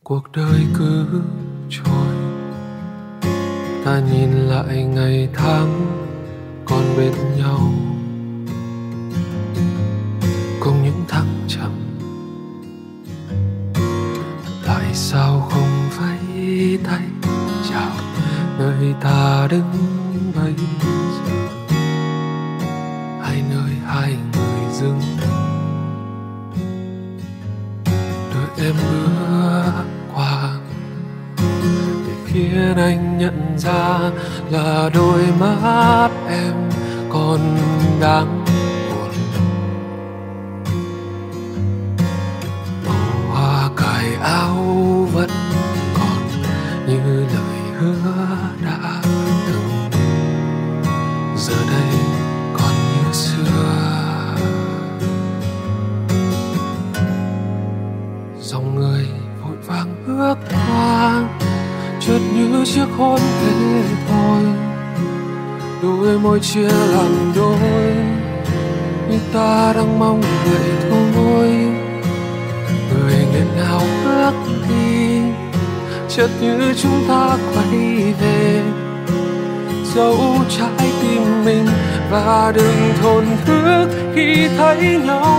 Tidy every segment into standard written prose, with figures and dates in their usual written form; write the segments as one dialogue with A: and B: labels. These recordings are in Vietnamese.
A: Cuộc đời cứ trôi, ta nhìn lại ngày tháng còn bên nhau, cùng những thăng trầm. Tại sao không vẫy tay chào nơi ta đứng bây giờ, hay nơi hai người dừng đợi em bước qua để khiến anh nhận ra là đôi mắt em còn đáng buồn. Màu hoa cài áo vẫn còn như lời hứa đã từng, giờ đây còn như xưa. Dòng người vội vàng bước qua, chợt như chiếc hôn thế thôi. Đôi môi chia làm đôi, như ta đang mong vậy thôi. Người nghẹn ngào bước đi, chợt như chúng ta quay về. Dẫu trái tim mình và đừng thổn thức khi thấy nhau.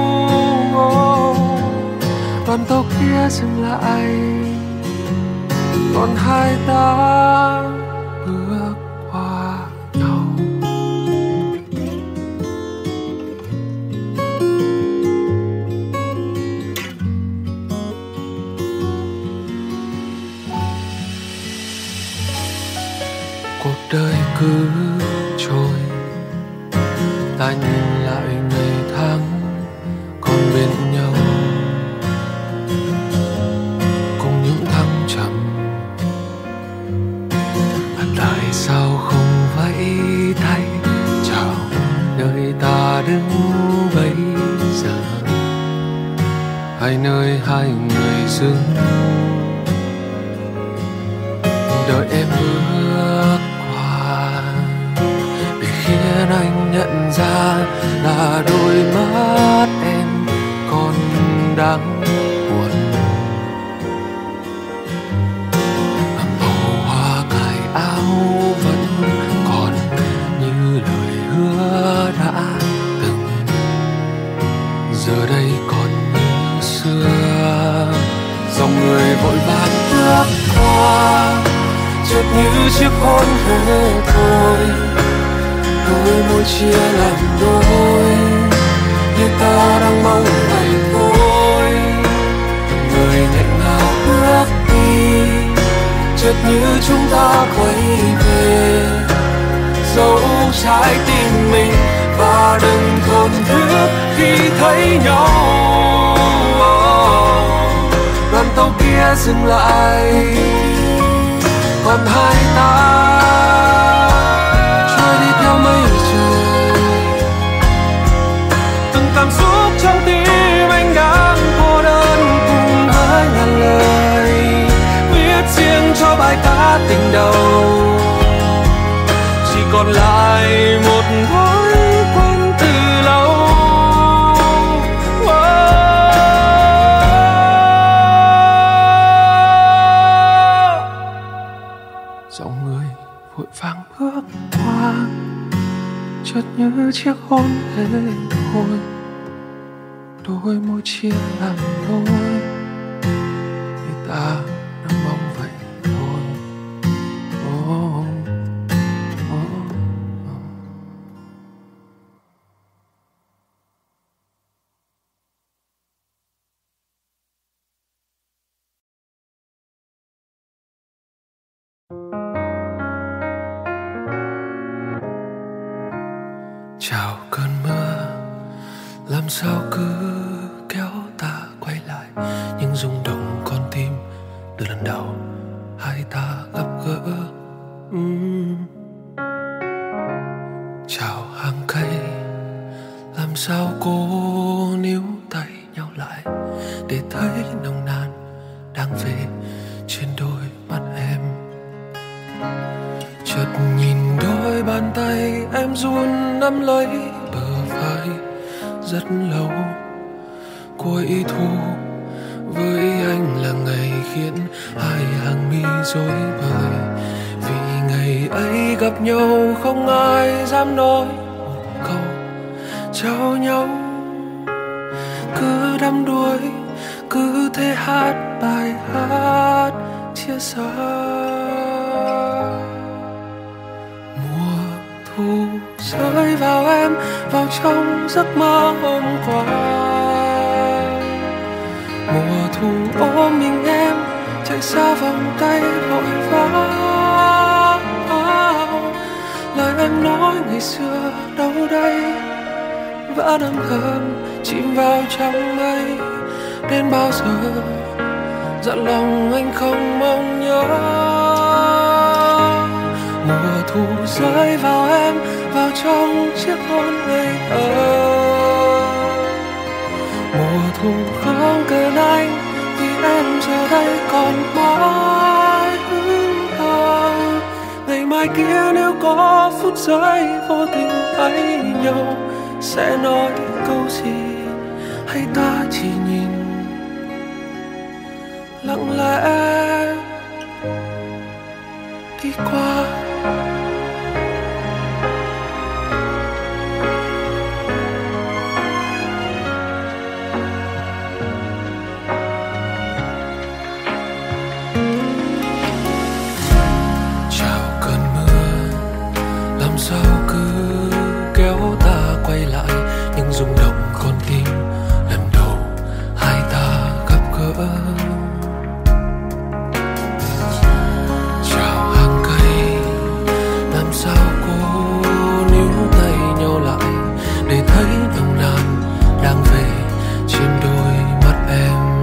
A: Đoàn tàu kia dừng lại, còn hai ta bước qua nhau. Cuộc đời cứ trôi, ta nhìn lại ngày tháng còn bên nhau, cùng những thăng trầm. Tại sao không vẫy tay chào nơi ta đứng bây giờ, hay nơi hai người dừng đợi em bước qua để khiến anh nhận ra là đôi mắt em còn đáng buồn. Màu hoa cài áo vẫn còn như lời hứa đã từng, giờ đây còn như xưa. Dòng người vội vàng bước qua, chợt như chiếc hôn thế thôi. Đôi môi chia làm đôi, như ta đang mong vậy thôi. Người nghẹn ngào bước đi, chợt như chúng ta quay về. Dẫu trái tim mình và đừng thổn thức khi thấy nhau. Đoàn tàu kia dừng lại, còn hai ta trôi đi theo mây trời. Từng cảm xúc trong tim anh đang cô đơn cùng với ngàn lời viết riêng cho bài ca tình đầu. Chỉ còn lại một thói quen từ lâu. Dòng người vội vàng bước qua, chợt như chiếc hôn thế thôi. Đôi môi chia làm đôi, như ta đang mong vậy thôi. Oh, oh, oh. Chào cơn mưa, làm sao cứ kéo ta quay lại những rung động con tim từ lần đầu hai ta gặp gỡ. Chào hàng cây, làm sao cô níu tay nhau lại để thấy nồng nàn đang về trên đôi mắt em. Chợt nhìn đôi bàn tay em run nắm lấy bờ vai rất lâu. Cuối thu Với anh là ngày khiến hai hàng mi rối bời, vì ngày ấy gặp nhau không ai dám nói một câu chào nhau. Cứ đắm đuối, cứ thế hát bài hát chia xa. Mùa thu rơi vào em, vào trong giấc mơ hôm qua. Mùa thu ôm mình em, chạy xa vòng tay vội vã. Lời em nói ngày xưa đâu đây, vẫn âm thầm chìm vào trong mây. Đến bao giờ dặn lòng anh không mong nhớ. Mùa thu rơi vào em, vào trong chiếc hôn ngây thơ. Mùa thu không cần anh, vì em giờ đây còn mãi hững hờ. Ngày mai kia nếu có phút giây vô tình thấy nhau, sẽ nói câu gì hay ta chỉ nhìn lặng lẽ đi qua. Chào cơn mưa, làm sao cứ kéo ta quay lại những rung động con tim lần đầu hai ta gặp gỡ. Chào hàng cây, làm sao cô níu tay nhau lại để thấy nồng nàn đang về trên đôi mắt em.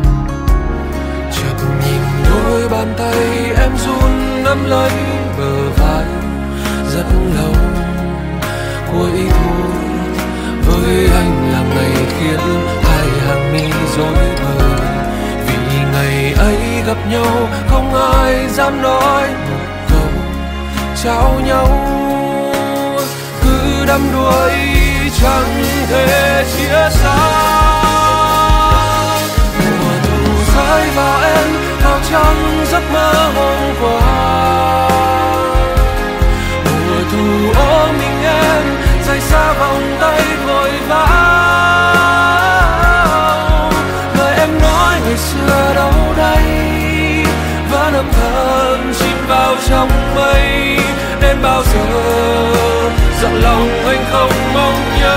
A: Chợt nhìn đôi bàn tay em run nắm lấy bờ vai rất lâu. Cuối thu với anh là ngày khiến hai hàng mi rối bời, vì ngày ấy gặp nhau không ai dám nói một câu chào nhau. Cứ đắm đuối chẳng thể chia xa. Mùa thu rơi vào em, vào trong giấc mơ hôm qua. Mùa thu ôm mình em, rời xa vòng tay vội vã. Lời em nói ngày xưa đâu đây, vẫn âm thầm chìm vào trong mây. Đến bao giờ dặn lòng anh không mong nhớ.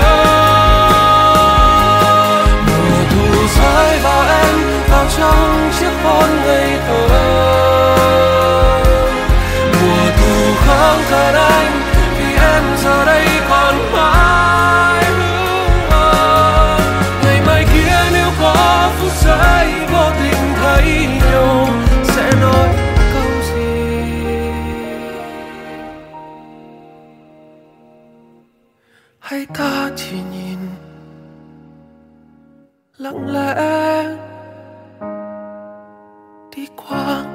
A: Mùa thu rơi vào em, vào trong chiếc hôn ngây thơ. Mùa thu không cần anh, vì em giờ đây còn mãi hững hờ. Ngày mai kia nếu có phút giây vô tình thấy nhau, sẽ nói câu gì hay ta chỉ nhìn lặng lẽ đi qua.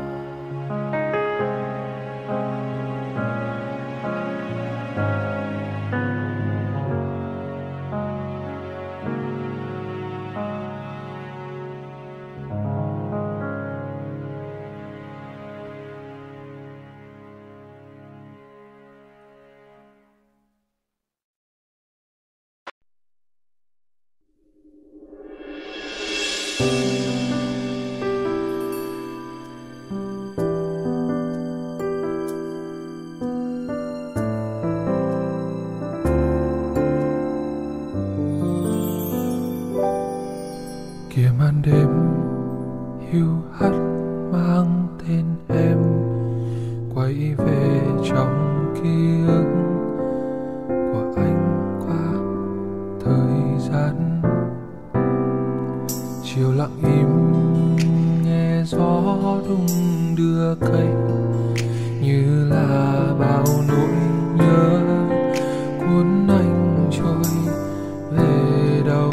A: Kìa màn đêm hiu hắt mang tên em, quay về trong ký ức của anh qua thời gian. Chiều lặng im nghe gió đung đưa cây, như là bao nỗi nhớ cuốn anh trôi về đâu.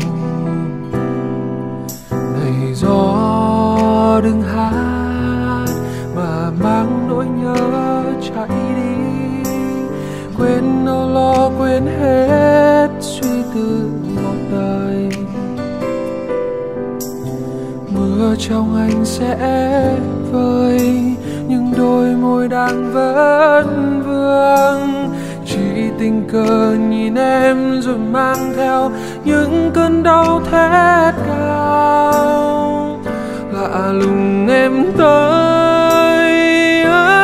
A: Này gió đừng hát mà mang nỗi nhớ chạy đi, quên âu lo quên hết suy tư một đời. Mưa mưa trong anh sẽ vơi, nhưng đôi môi đang vấn vương. Chỉ tình cờ nhìn em rồi mang theo những cơn đau thét cao. Lạ lùng em tới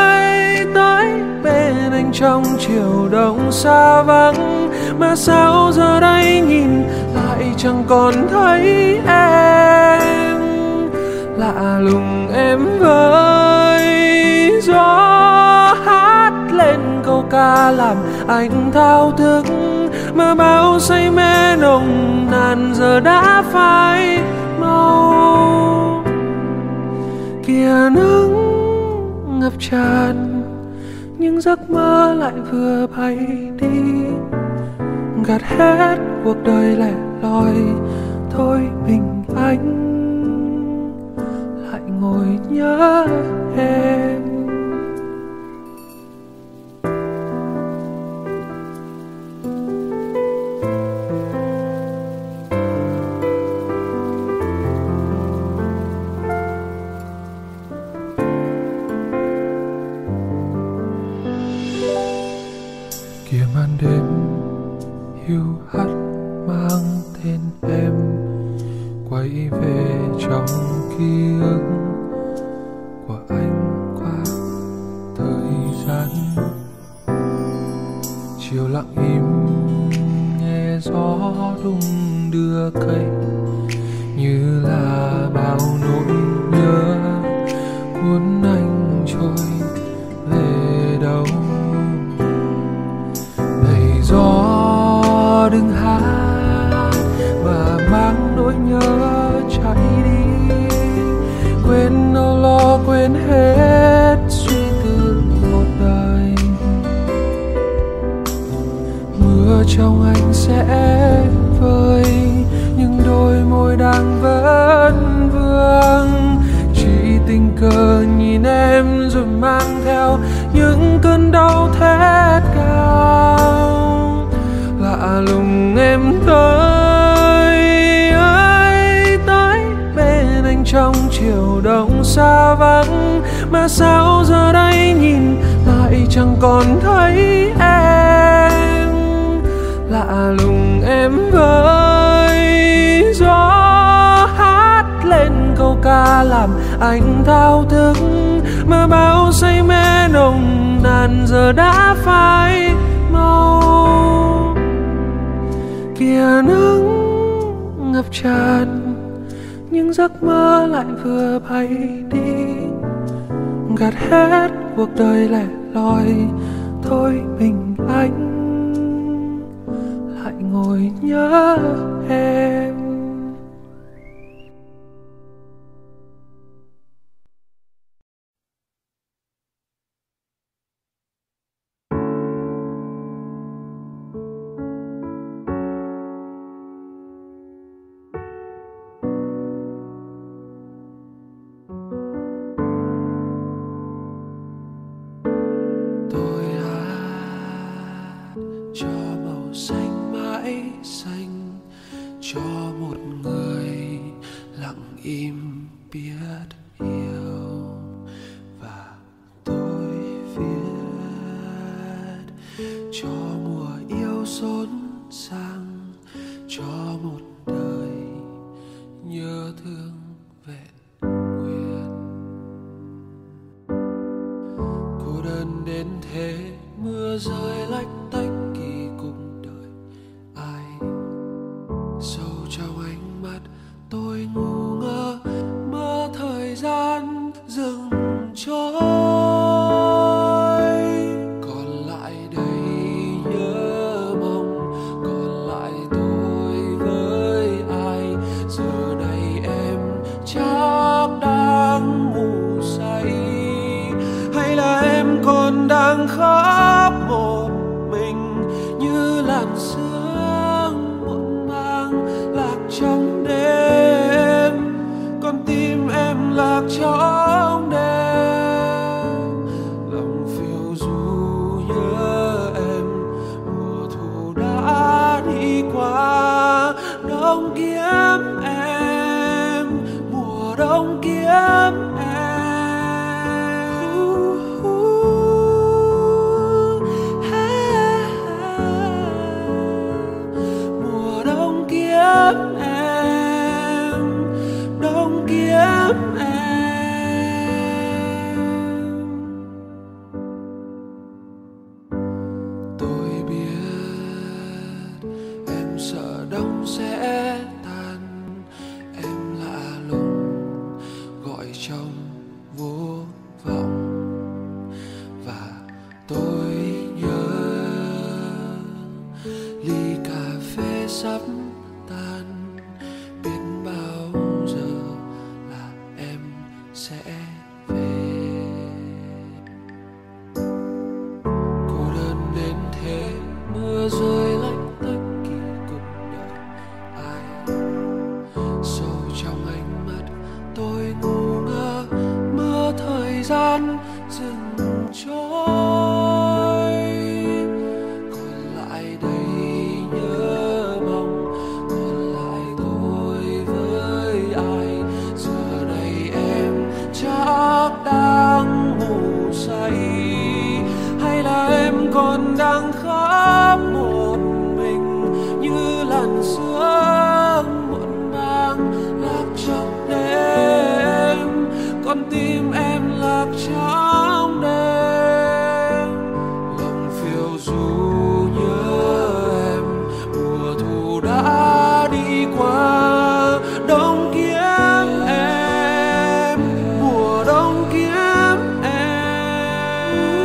A: bên anh trong chiều đông xa vắng, mà sao giờ đây nhìn lại chẳng còn thấy em. Lạ lùng em với gió hát lên câu ca làm anh thao thức, mà bao say mê nồng nàn giờ đã phai màu. Kìa nắng ngập tràn, nhưng giấc mơ lại vừa bay đi, gạt hết cuộc đời lẻ loi. Thôi mình anh lại ngồi nhớ em. Kìa màn đêm hiu hắt mang tên em, quay về trong ký ức của anh qua thời gian. Chiều lặng im nghe gió đung đưa cây, như là bao nỗi nhớ cuốn anh trôi về đâu. Này gió đừng hát mà mang nỗi nhớ chạy đi, quên âu lo quên hết suy tư một đời. Mưa trong anh sẽ vơi, nhưng đôi môi đang vấn vương. Chỉ tình cờ nhìn em rồi mang theo những cơn đau thét cao. Lạ lùng em tới bên anh trong chiều đông xa vắng, mà sao giờ đây nhìn lại chẳng còn thấy em. Lạ lùng em với gió hát lên câu ca làm anh thao thức, mà bao say mê nồng nàn giờ đã phai màu. Kìa nắng ngập tràn, nhưng giấc mơ lại vừa bay đi, gạt hết cuộc đời lẻ loi. Thôi mình anh lại ngồi nhớ em. Im biết yêu và tôi viết cho mùa yêu xốn sang, cho một đời nhớ thương vẹn nguyên. Cô đơn đến thế mưa rơi lách tách kỳ cùng đời ai. Sâu trong ánh mắt tôi ngu ngơ mơ thời gian dừng trôi, còn lại đầy nhớ mong, còn lại tôi với ai. Giờ này em chắc đang ngủ say, hay là em còn đang khóc một mình như làn sương muộn mang lạc trong đêm. Con tim em lạc trong đêm, lòng phiêu du nhớ em. Mùa thu đã đi qua, đông kiếm em. Mùa đông gian dừng trôi, còn lại đây nhớ mong, còn lại tôi với ai. Giờ này em chắc đang ngủ say, hay là em còn đang khóc một mình như làn sương muộn màng lạc trong đêm, con tim em lạc trong đêm. Lòng phiêu du nhớ em, mùa thu đã đi qua, đông kiếm em, mùa đông kiếm em.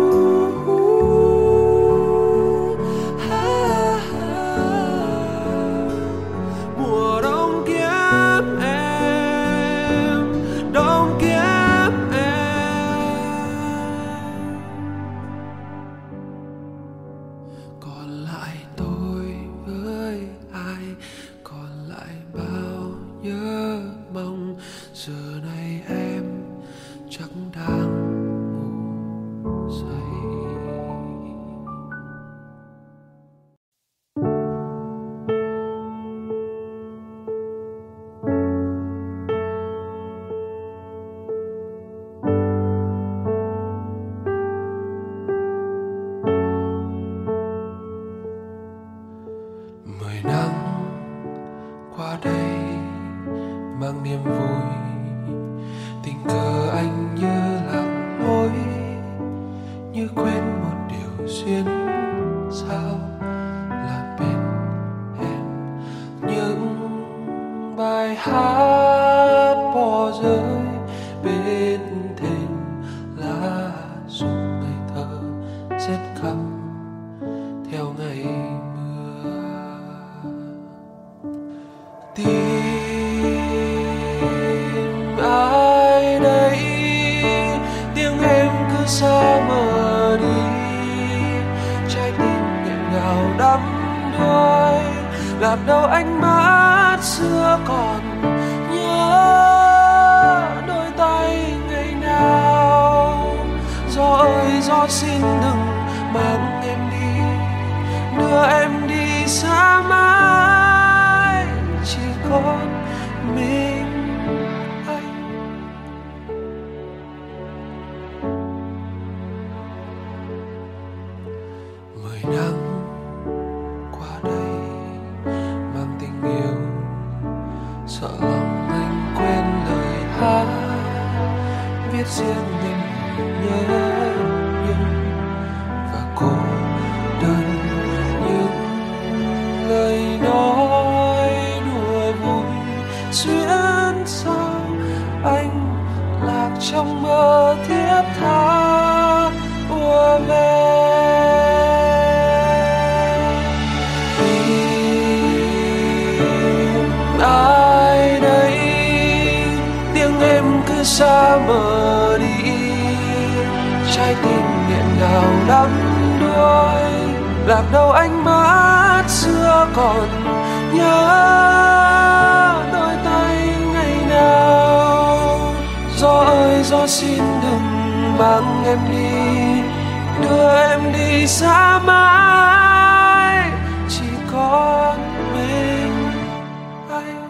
A: Mùa đông kiếm em, đông kiếm em. Còn lại tôi với ai, còn lại bao nhớ mong. Giờ này em chắc đang ngủ say. Mười năm qua đây mang niềm vui, tình cờ anh như lạc lối, như quên một điều duyên sao là bên em. Những bài hát bỏ rơi bên thềm lá rụng ngây thơ rét căm theo ngày mưa. Tìm ai đây, tiếng em cứ xa mờ đi, trái tim nghẹn ngào đắm đuối. Lạc đâu ánh mắt xưa còn nhớ đôi tay ngày nào. Gió ơi gió xin đừng mang em đi, đưa em đi xa mãi, chỉ còn mình anh. Mười năm qua đây mang tình yêu, sợ lòng anh quên lời hát viết riêng nên nhớ nhung và cô đơn. Những lời nói đùa vui xuyên sao anh lạc trong mơ thiết tha ùa về. Tìm ai đây, tiếng em cứ xa mờ đi, trái tim nghẹn ngào đắm đuối. Lạc đâu ánh mắt xưa còn nhớ đôi tay ngày nào. Gió ơi gió xin đừng mang em đi, đưa em đi xa mãi, chỉ còn mình anh.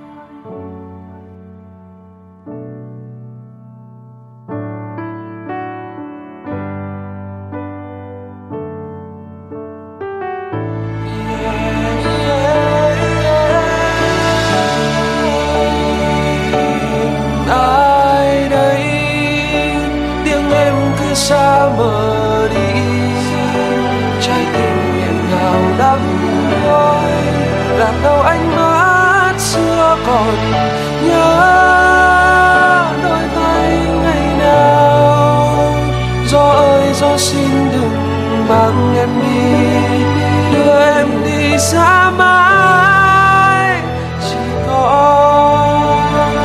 A: Ai đây, tiếng em cứ xa mờ đi, trái tim nghẹn ngào đắm đuối. Lạc đâu ánh mắt xưa còn nhớ đôi tay ngày nào. Gió ơi gió xin đừng mang em đi, đưa em đi xa mãi, chỉ còn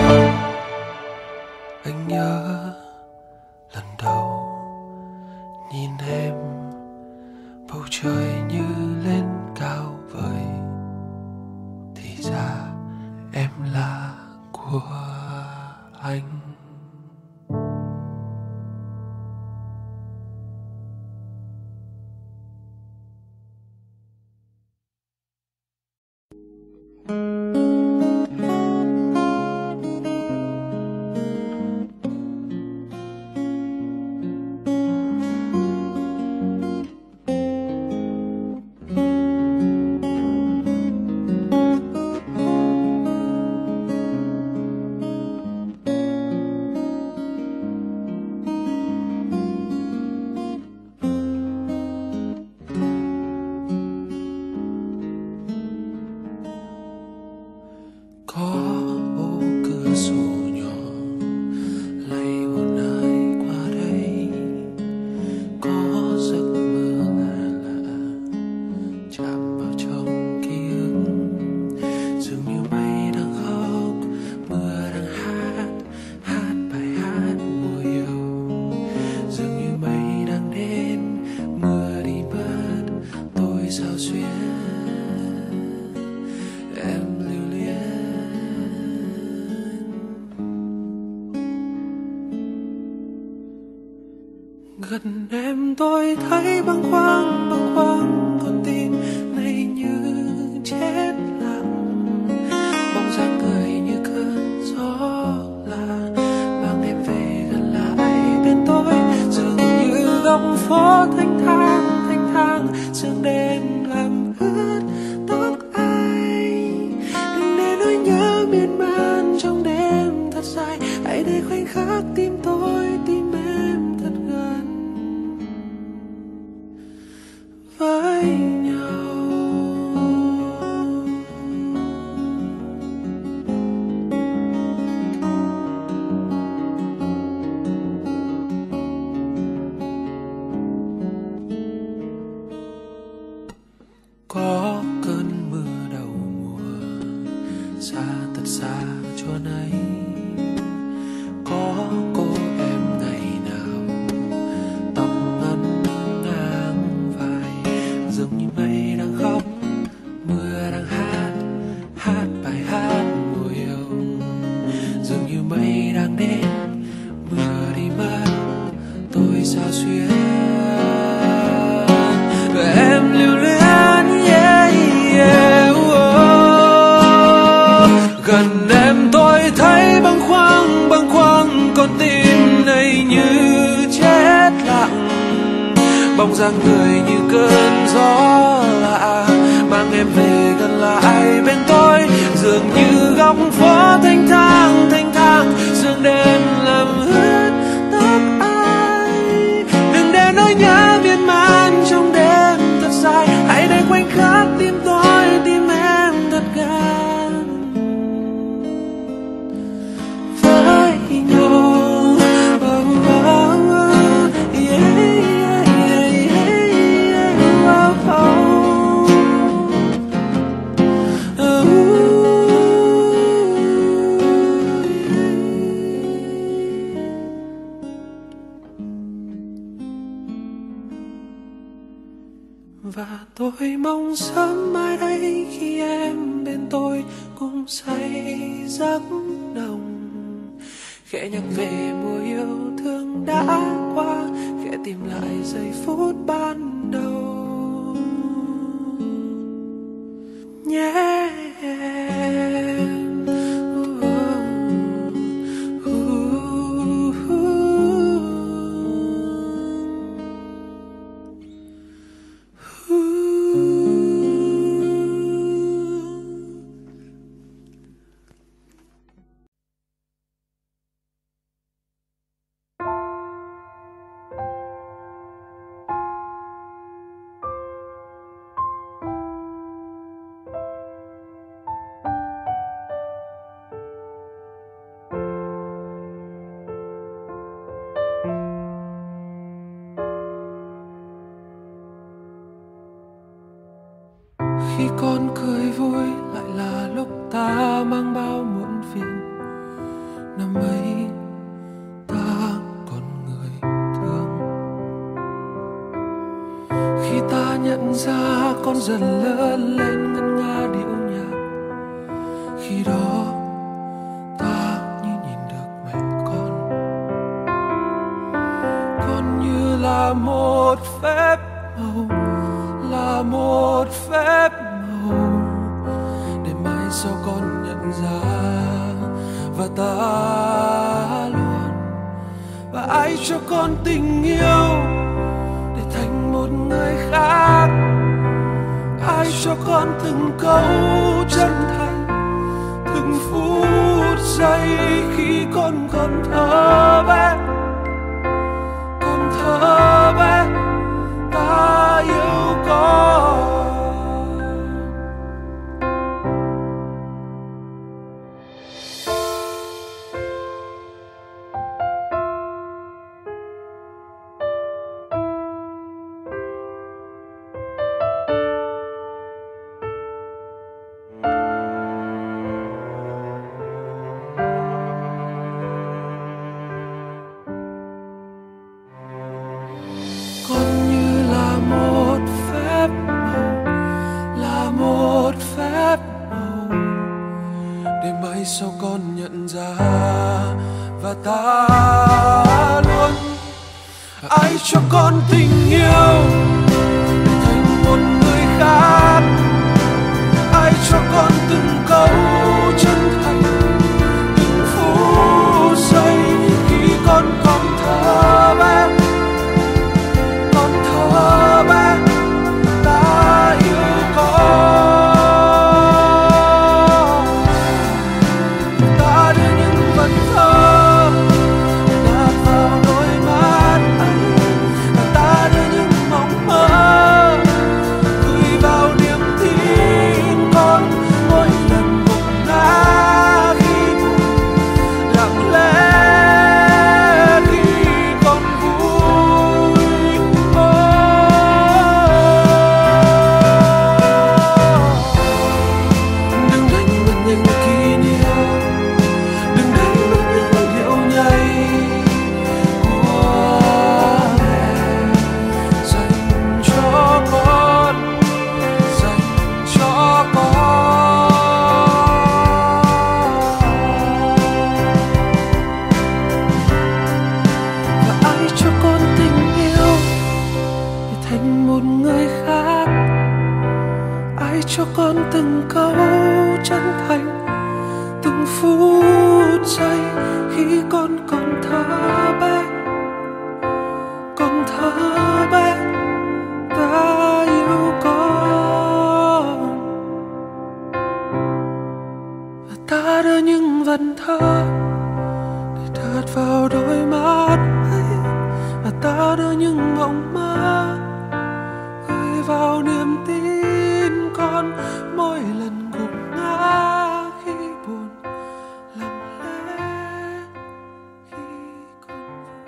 A: anh nhớ lần đầu nhìn em, bầu trời như lên cao vời, thì ra em là của anh. Gần em tôi thấy bâng khuâng con tim này như chết lặng. Bóng dáng người như cơn gió lạ mang em về gần lại bên tôi, dường như góc phố thanh thang sương đêm làm ướt tóc anh. Đừng để nỗi nhớ miên man trong đêm thật dài, hãy để khoảnh khắc tim tôi tim em thật gần với nhau. Có cơn mưa đầu mùa xa thật xa chỗ này, có cô em ngày nào tóc ngắn ngang vai, dường như mây đang khóc mưa đang hát bài hát mùa yêu, dường như mây đang đến mưa đi mất tôi sao xuyên. Và em lưu luyến yeah, yeah, oh. Gần em tôi thấy bâng khuâng con tim này như chết lặng. Bóng dáng người như cơn gió lạ mang em về gần lại bên tôi, dường như góc phố thanh thang sương đêm làm ướt tóc anh. Đừng để nỗi nhớ miên man trong đêm thật dài, hãy để khoảnh khắc tim tôi tim em thật gần với nhau. Và tôi mong sớm mai đây khi em bên tôi cùng say giấc nồng, khẽ nhắc về mùa yêu thương đã qua, khẽ tìm lại giây phút ban đầu nhé em. Khi con cười vui lại là lúc ta mang bao muộn phiền. Năm ấy ta còn người thương, khi ta nhận ra con dần lớn lên ngân nga điệu nhạc. Khi đó ta như nhìn được mẹ con như là một phép màu, là một phép màu để mai sau con nhận ra và ta luôn. Và ai cho con tình yêu để thành một người khác, ai cho con từng câu chân thành, từng phút giây khi con còn thơ bé, còn thơ bé ta yêu con. Sao con nhận ra và ta luôn. Ai cho con tình yêu để thành một người khác? Ai cho con từng câu chân thành, từng phút giây khi con còn thơ bé, còn thơ bé. Ta yêu con, ta đưa những vần thơ đặt vào đôi mắt anh, ta đưa những mộng mơ gửi vào niềm tin con. Mỗi lần gục ngã khi buồn, lặng lẽ khi con vui. Đừng đánh mất những kỷ niệm, đừng đánh mất những điệu nhảy của mẹ dành cho con, dành cho con. Và ai cho con tình yêu để thành một người khác? Ai cho con từng câu chân thành, từng phút giây khi con còn thơ bé, còn thơ bé. Ta yêu con và ta đưa những vần thơ để đặt vào đôi mắt ấy, và ta đưa những mộng mơ gửi vào niềm tin con. Mỗi lần gục ngã khi buồn, lặng lẽ khi con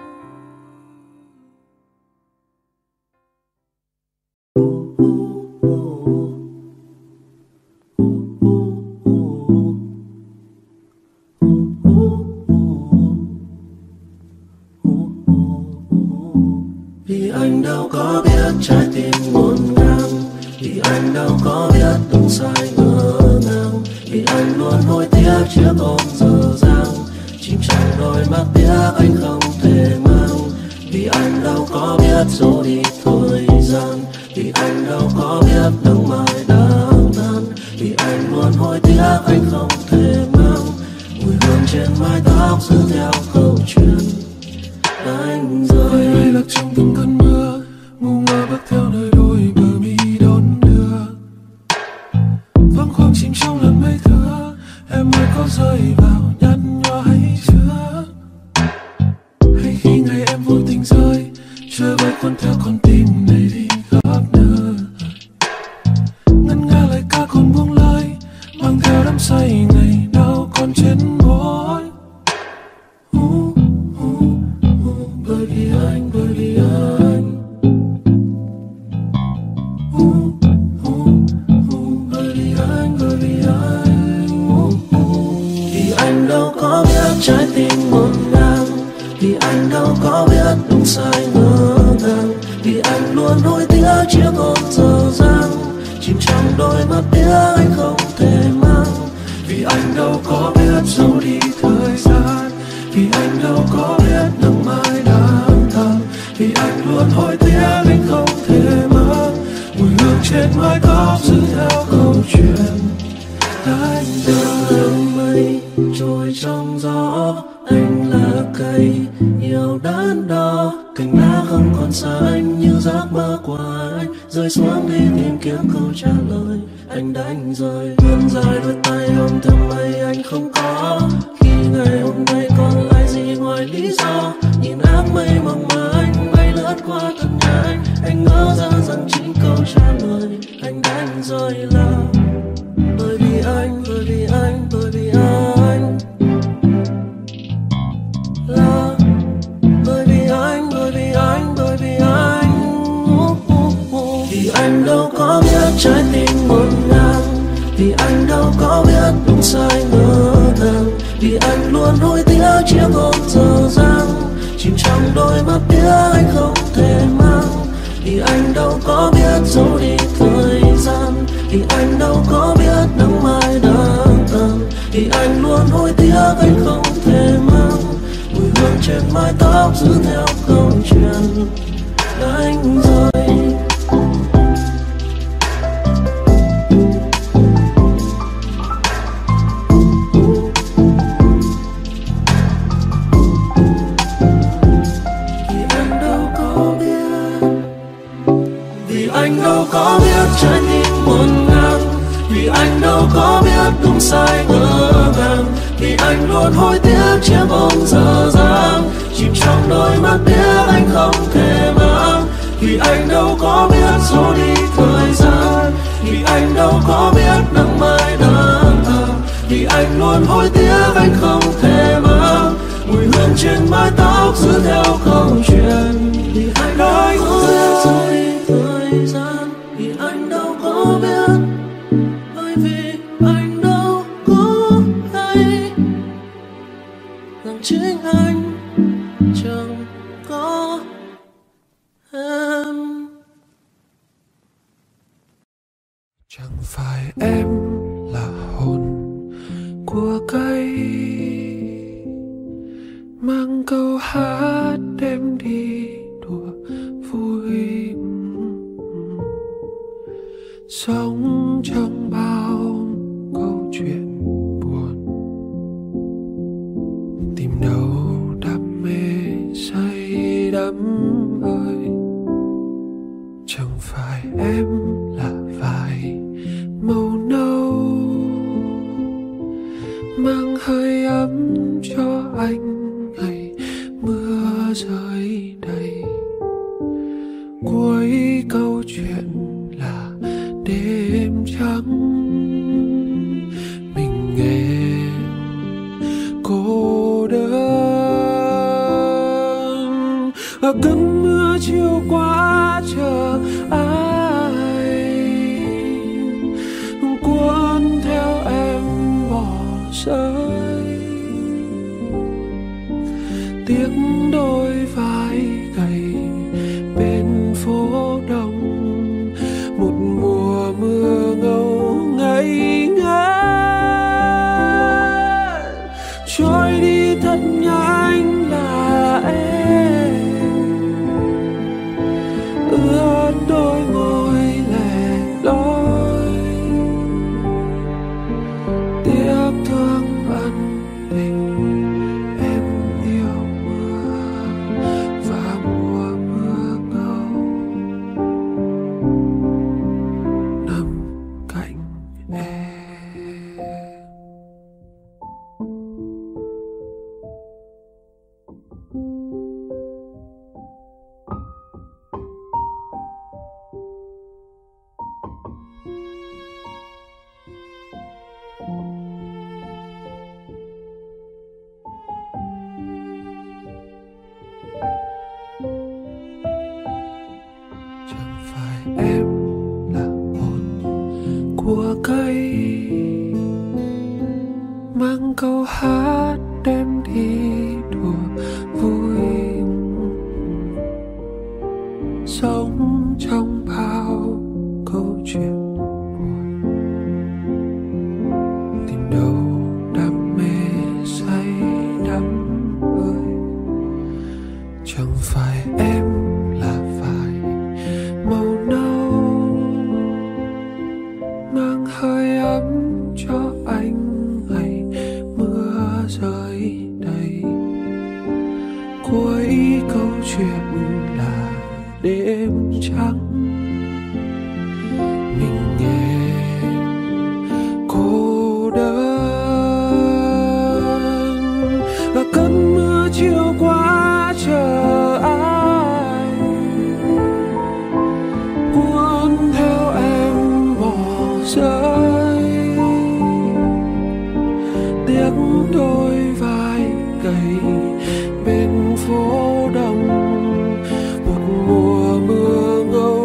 B: Vì anh đâu có biết trái tim ngổn ngang, vì anh đâu có biết đúng sai ngỡ ngàng, vì anh luôn hối tiếc chiếc ôm dở dang, chìm trong đôi mắt tiếc anh không thể mang. Vì anh đâu có biết dấu đi thời gian, vì anh đâu có biết nắng mai đang tan, vì anh luôn hối tiếc anh không thể mang. Mùi hương trên mái tóc giữ theo câu chuyện anh rơi.
A: ai lạc trong từng cơn mưa, ngu ngơ bước theo nơi đôi bờ mi đón đưa. Vắng khoang chìm trong lần mây thưa, em ơi có rơi vào nhăn nhó hay chưa? Hay khi ngày em vô tình rơi, trời bay cuốn theo con tim này đi khắp nơi. Ngân nga lời ca còn buông lời, mang theo đắm say ngày nào còn trên môi.
B: Bởi vì anh, bởi vì anh, bởi vì anh, bởi vì anh. Vì anh đâu có biết trái tim ngổn ngang, vì anh đâu có biết đúng sai ngỡ ngàng, vì anh luôn hối tiếc chiếc ôm dở dang, chìm trong đôi mắt tiếc anh không thể mang.
A: Vì anh đâu có biết dấu đi thời gian, vì anh đâu có biết nắng mai đang thầm, vì anh luôn hối tiếc anh không thể mang. Mùi hương trên mái tóc giữ theo câu chuyện anh
B: Đường mây trôi trong gió, anh là cây yêu đắn đo, cành lá không còn xanh như giấc mơ của anh, rơi xuống đi tìm kiếm câu trả lời. Anh đánh rơi vươn dài đôi tay ôm theo mây anh không có, khi ngày hôm nay còn lại gì ngoài lý do. Nhìn áng mây mong manh bay lướt qua thật nhanh, anh ngỡ ra rằng chính câu trả lời. Anh đánh rơi là bởi vì anh, bởi vì anh, bởi vì anh, là bởi vì anh, bởi vì anh, bởi vì anh. Vì anh đâu có biết trái tim ngổn ngang, vì anh đâu có biết đúng sai ngỡ ngàng, vì anh luôn hối tiếc chiếc ôm dở dang, chìm trong đôi mắt tiếc anh không thể mang. Vì anh đâu có biết dấu đi thời gian, vì anh đâu có biết nắng mai đang tàn, vì anh luôn hối tiếc anh không thể mang. Mùi hương trên mái tóc giữ theo câu chuyện trái tim buồn ngàn. Vì anh đâu có biết đúng sai ngỡ ngàng, vì anh luôn hối tiếc chiếc ôm dở dang, chìm trong đôi mắt biết anh không thể mang. Vì anh đâu có biết xóa đi thời gian, vì anh đâu có biết nắng mai đang thầm, vì anh luôn hối tiếc anh không thể mang mùi hương trên mái tóc giữ theo câu chuyện. Vì anh đâu có biết xóa đi thời gian, vì anh đâu có biết, bởi vì anh đâu có hay rằng chính anh chẳng có em.
A: Chẳng phải em là hồn của cây, mang câu hát đem đi đùa vui, sống trong bao câu chuyện buồn, tìm đâu đam mê say đắm ơi. Chẳng phải em là vải màu nâu, mang hơi ấm cho anh ngày mưa rơi đầy. Cuối câu chuyện là đêm trắng, mình em cô đơn ở cơn mưa chiều qua chờ ai, cuốn theo em bỏ rơi. Tiếc đôi vai gầy bên phố đông, một mùa mưa ngâu ngây ngất, trôi đi thật nhanh là em, ướt đôi môi lẻ loi, tiếc thương ân tình em yêu mưa và mùa mưa ngâu nằm cạnh em. Chẳng phải em là hồn của cây, mang câu hát đem đi đùa vui, sống trong bao câu chuyện buồn, tìm đâu đam mê say đắm ơi. Chẳng phải em là vải màu nâu, mang hơi ấm cho anh ngày mưa rơi đầy. Cuối câu chuyện là đêm trắng, mình em cô đơn và cơn mưa chiều qua chờ ai, cuốn theo em bỏ rơi. Tiếc đôi vai gầy bên phố đông, một mùa mưa ngâu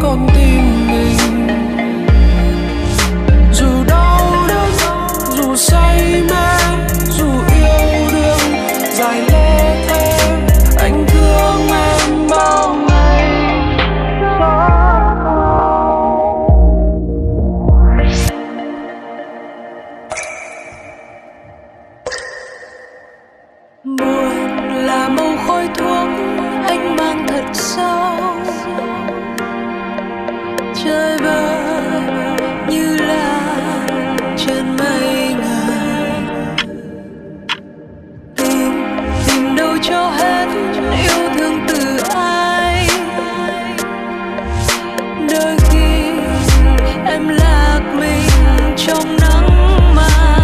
A: con tim mình. Dù đau đớn, dù say mê, dù yêu đương dài lê thế, anh thương em bao ngày.
C: Buồn là màu khói thuốc anh mang thật sâu, trời vơi như là trên mây ngàn. Tìm đâu cho hết yêu thương từ ai. Đôi khi em lạc mình trong nắng mai.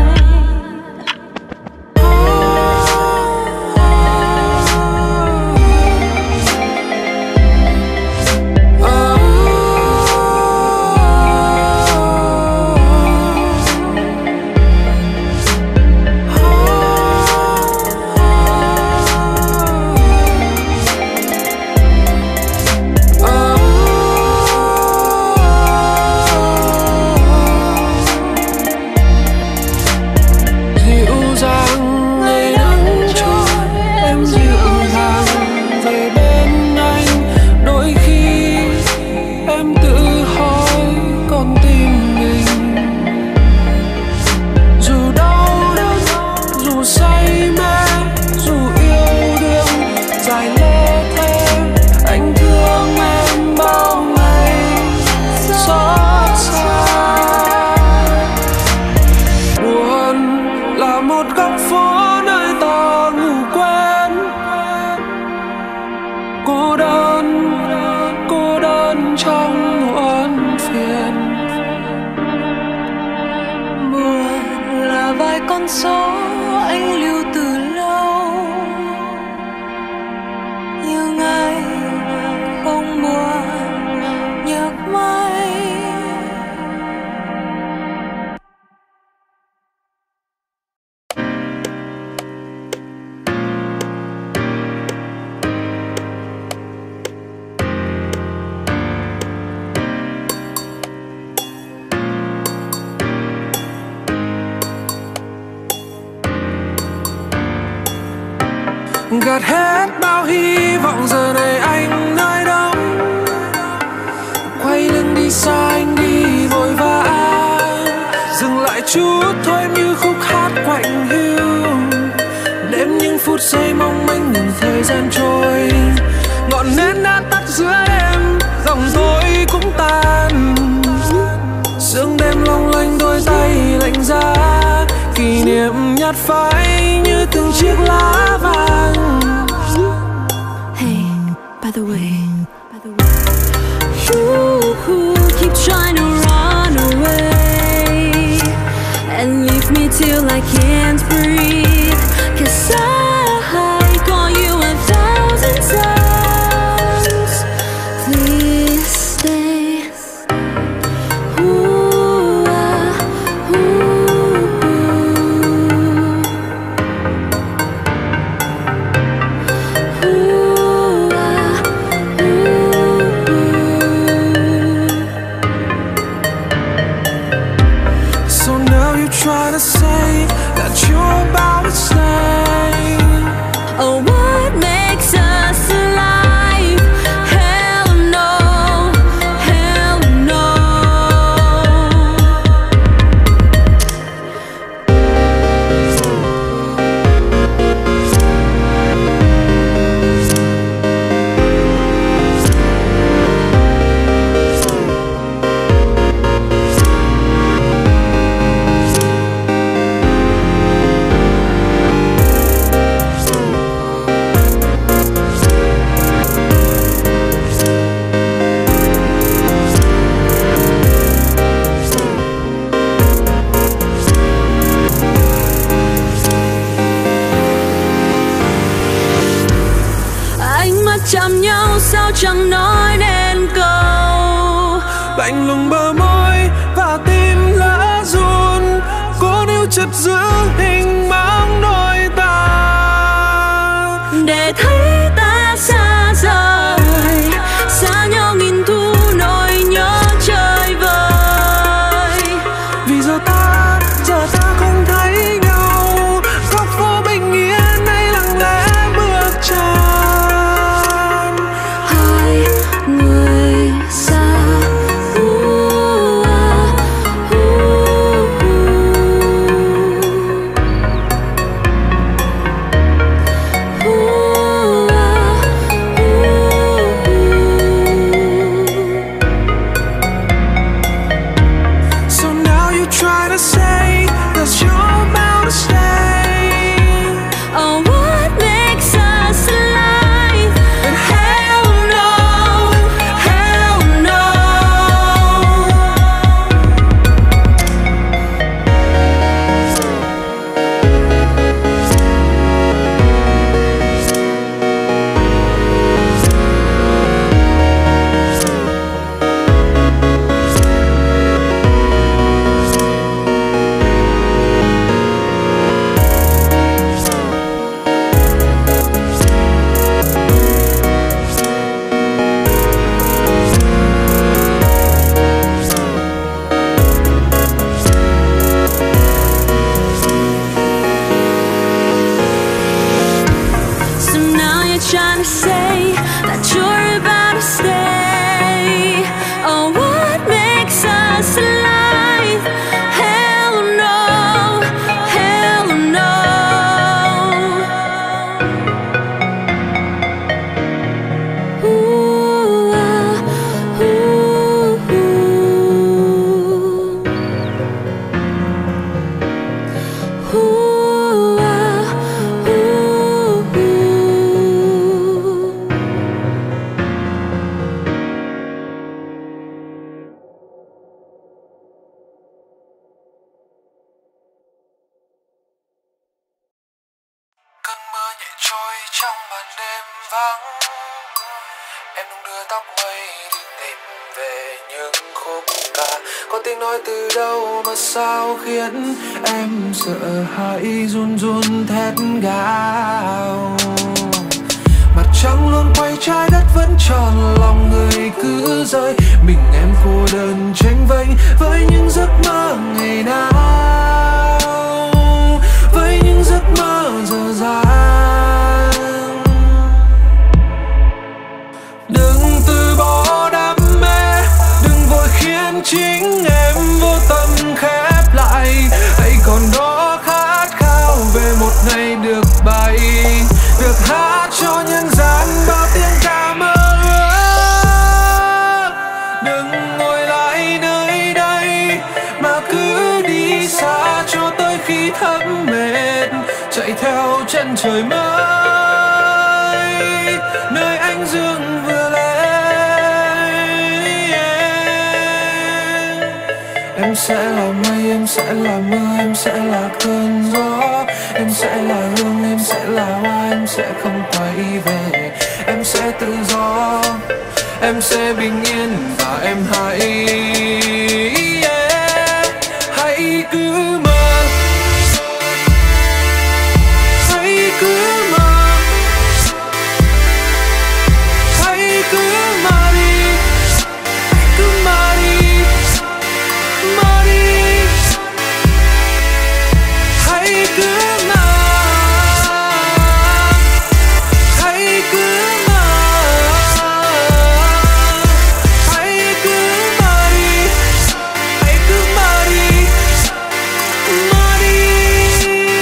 C: Con số anh lưu từ lâu, nhưng anh không buồn nhạc mây.
A: Gạt hết bao hy vọng giờ này anh nơi đâu, quay lưng đi xa anh đi vội vã, dừng lại chút thôi như khúc hát quạnh hiu, đếm những phút giây mong manh nhìn thời gian trôi. Ngọn nến đã tắt giữa đêm, dòng tối cũng tan, sương đêm long lanh đôi tay lạnh giá, kỷ niệm nhạt phai như từng chiếc lá vàng.
C: Hey, by the way, you keep trying to run away and leave me till I can't breathe. 'Cause I call you 1,000 times. Please stay.
A: Try to say that you're about to stay.
C: Oh, what makes us alive? Hell no, hell no. Chạm nhau sao chẳng nói nên câu,
A: lạnh lùng bờ môi và tim lỡ run, cố níu chặt giữ hình bóng đôi ta
C: để thấy ta xa rời, xa nhau nghìn thu nỗi.
A: tóc mây đi tìm về những khúc ca. Có tiếng nói từ đâu mà sao khiến em sợ hãi run run thét gào. Mặt trăng luôn quay, trái đất vẫn tròn, lòng người cứ rơi. Mình em cô đơn tranh vênh với những giấc mơ ngày nào, với những giấc mơ dở dang. Đừng từ bỏ đam mê, đừng vội khiến chính em vô tâm khép lại. Hãy còn đó khát khao về một ngày được bay, được hát cho nhân gian bao tiếng ca mơ ước. Đừng ngồi lại nơi đây mà cứ đi xa cho tới khi thấm mệt, chạy theo chân trời mới nơi ánh dương vừa lên. Em sẽ là mây, em sẽ là mưa, em sẽ là cơn gió, em sẽ là hương, em sẽ là hoa, em sẽ không quay về. Em sẽ tự do, em sẽ bình yên và em hãy cứ mơ, hãy cứ mơ, hãy cứ mơ đi, hãy cứ mơ đi, mơ đi, hãy cứ mơ, hãy cứ mơ, hãy cứ mơ đi, hãy cứ mơ đi, mơ đi.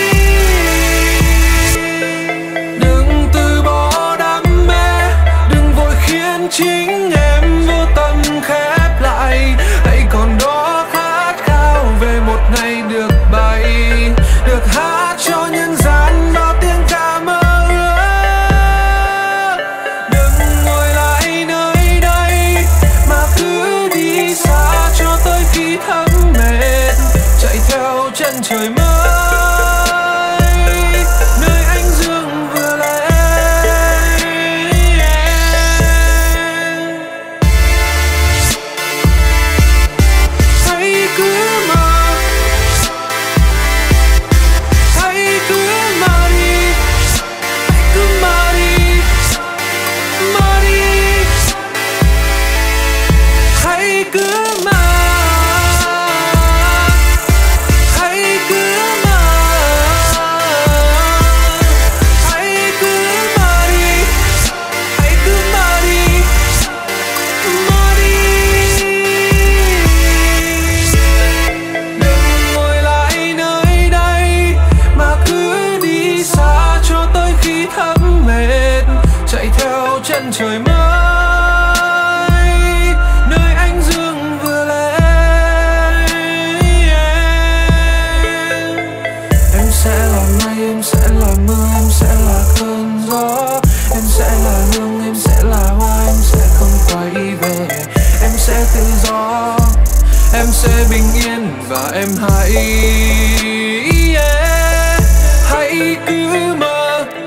A: Đừng từ bỏ đam mê, đừng vội khiến chính em vô tâm khép lại. Hãy còn đó khát khao về một ngày được bay, được hát cho nhân gian bao tiếng ca mơ ước. Đừng ngồi lại nơi đây mà cứ đi xa cho tới khi thấm mệt, chạy theo chân trời mới nơi ánh dương vừa lên. Hãy cứ mơ, hãy cứ mơ đi, hãy cứ mơ đi, mơ đi, hãy cứ mơ, hãy cứ mơ, hãy cứ mơ đi, hãy cứ mơ đi, mơ đi. Đừng ngồi lại nơi đây mà cứ đi xa cho tới khi thấm mệt, chạy theo chân trời mới nơi ánh dương vừa lên. Em sẽ là mây, em sẽ là mưa, em sẽ là cơn gió, em sẽ là hương, em sẽ là hoa, em sẽ không quay về. Em sẽ tự do, em sẽ bình yên và em hãy cứ mơ.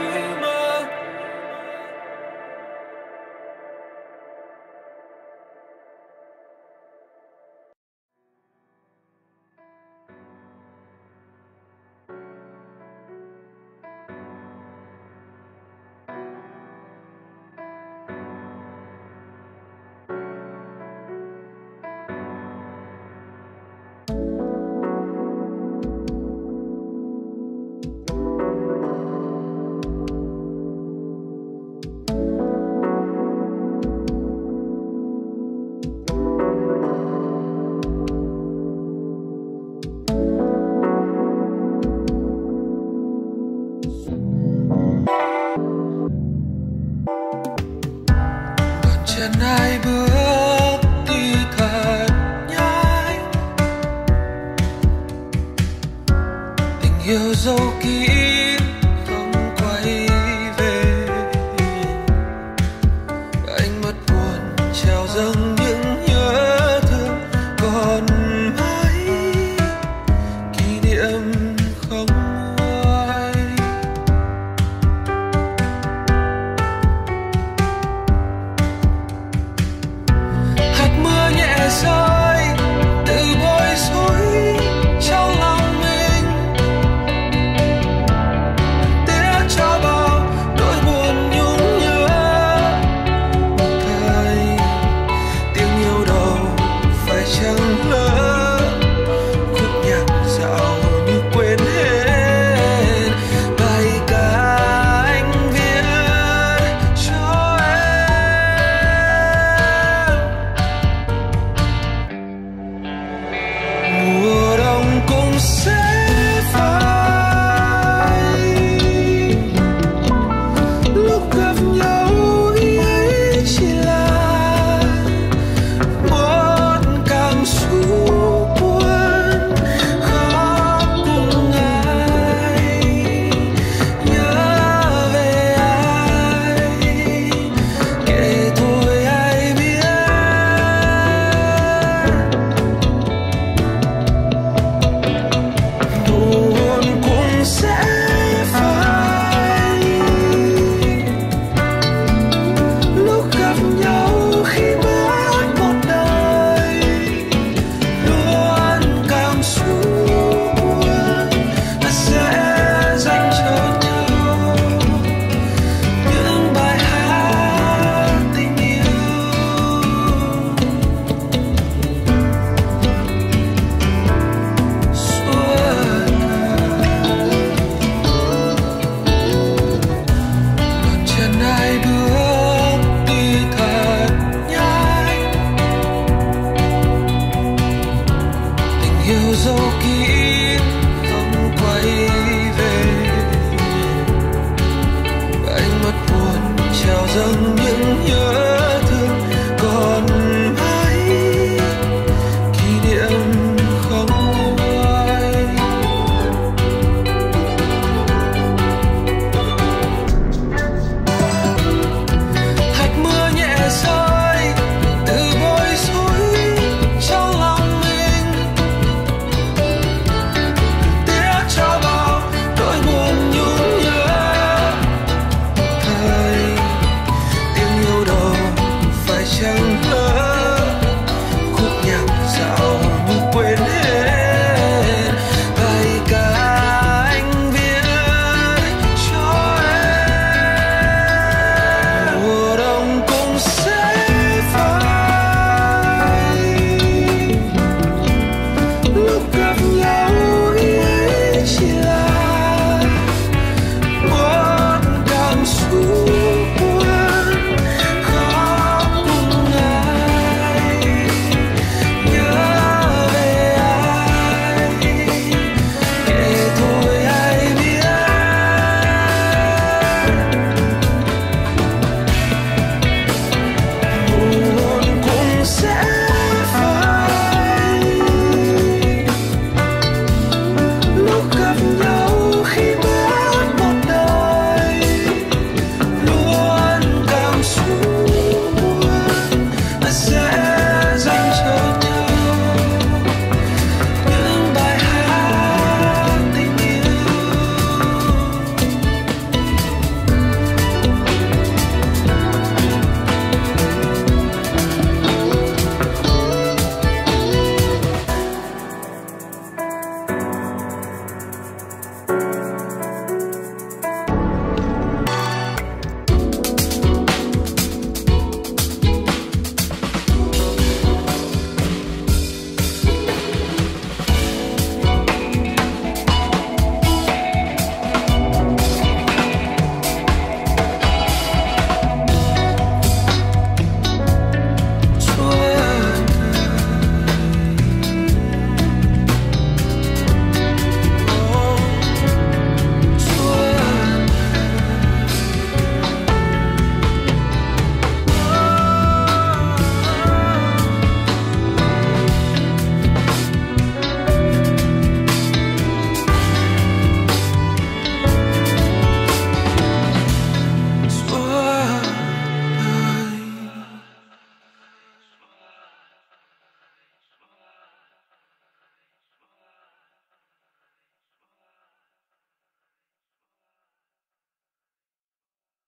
A: Chân hai bước đi thật nhanh, tình yêu dấu kín không quay về. Anh mất buồn trào dâng những nhớ thương còn mãi, kỷ niệm không nguôi. rơi tự bối rối trong lòng mình, tiếc cho bao nỗi buồn nhung nhớ. Một thời tiếng yêu đâu phải chẳng lỡ, khúc nhạc dạo như quên hết bài ca anh viết cho em. Mùa đông cũng sẽ phai, lúc gặp nhau ý ấy chỉ là một cảm xúc buồn, khóc cùng ai, nhớ về ai, kể thôi ai biết. Buồn cũng sẽ phai, lúc gặp nhau khi mất một đời, luôn cảm xúc buồn ta sẽ dành cho nhau những bài hát tình yêu. Bàn chân hai bước đi thật nhanh, tình yêu dấu kín không quay về, ánh mắt buồn trào dâng những nhớ thương còn mãi, kỷ niệm không nguôi. Hạt mưa nhẹ rơi tự bối rối trong lòng mình, tiếc cho bao nỗi buồn nhung nhớ. Thời tiếng yêu đâu phải chẳng lỡ, khúc nhạc dạo như quên hết bài ca anh viết cho em. Mùa đông cũng sẽ phai, lúc gặp nhau ý ấy chỉ là một cảm xúc buồn, khóc cùng ai, nhớ về ai, kể thôi ai biết. Buồn cũng sẽ phai, lúc gặp nhau khi mất một đời, luôn cảm xúc buồn ta sẽ dành cho nhau những bài hát tình yêu.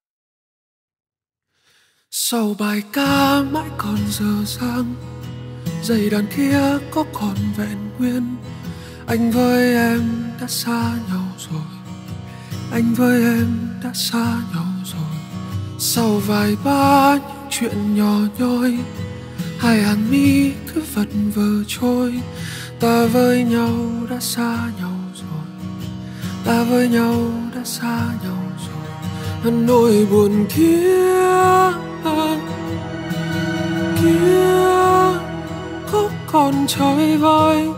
A: Sau bài ca mãi còn dở dang, Dây đàn kia có còn vẹn nguyên. Anh với em đã xa nhau rồi, anh với em đã xa nhau rồi. Sau vài ba những chuyện nhỏ nhoi, hai hàng mi cứ vật vờ trôi. Ta với nhau đã xa nhau rồi, ta với nhau đã xa nhau rồi. Nỗi buồn kia có còn trôi vơi.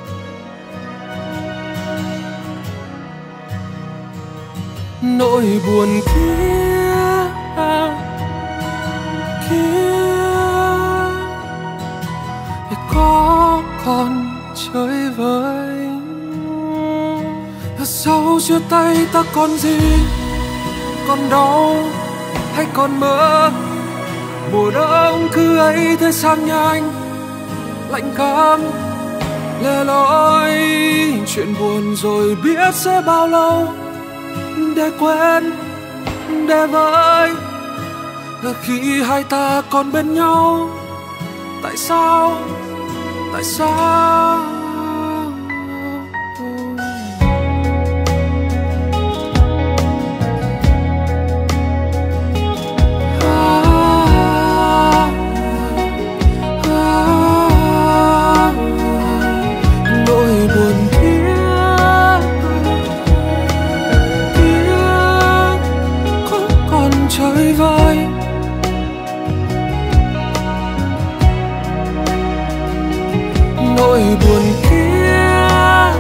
A: Nỗi buồn kia có còn chơi vơi. Sau chia tay ta còn gì, còn đau hay còn mơ. Mùa đông cứ ấy thế sang nhanh, lạnh cam lẻ loi. Chuyện buồn rồi biết sẽ bao lâu để quên, để vơi. Khi hai ta còn bên nhau, tại sao, tại sao? Nỗi buồn có còn chơi vơi. Nỗi buồn kia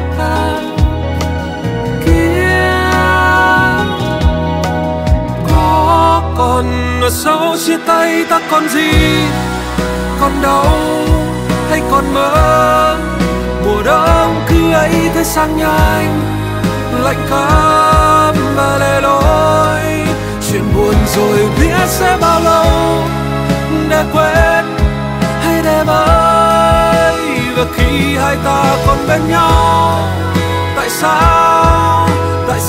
A: có còn ở sau chia tay ta còn gì, còn đau hay còn mơ. Mùa đông cứ ấy thế sang nhanh, lạnh cam và lẻ loi. Chuyện buồn rồi biết sẽ bao lâu để quên hay để vơi. Và khi hai ta còn bên nhau, tại sao, tại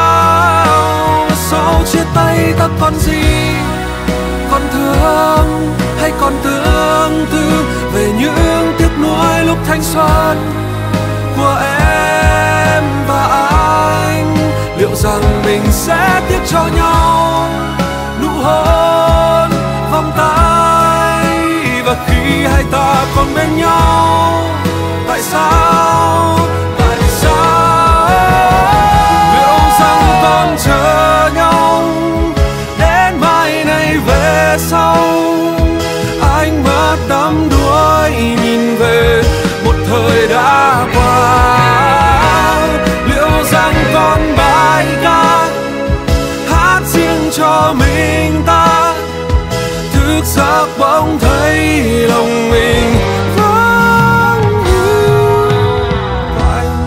A: sao? Sau chia tay ta còn gì, còn thương hay còn tương tư về những tiếc nuối lúc thanh xuân của em và anh. Liệu rằng mình sẽ tiếc cho nhau nụ hôn, vòng tay. Và khi hai ta còn bên nhau, tại sao, tại sao? Liệu rằng còn chờ nhau đến mai này về sau. Ánh mắt đắm đuối nhìn về một thời đã qua. Liệu rằng còn bài ca hát riêng cho mình ta, thức giấc bỗng thấy lòng mình vắng lặng.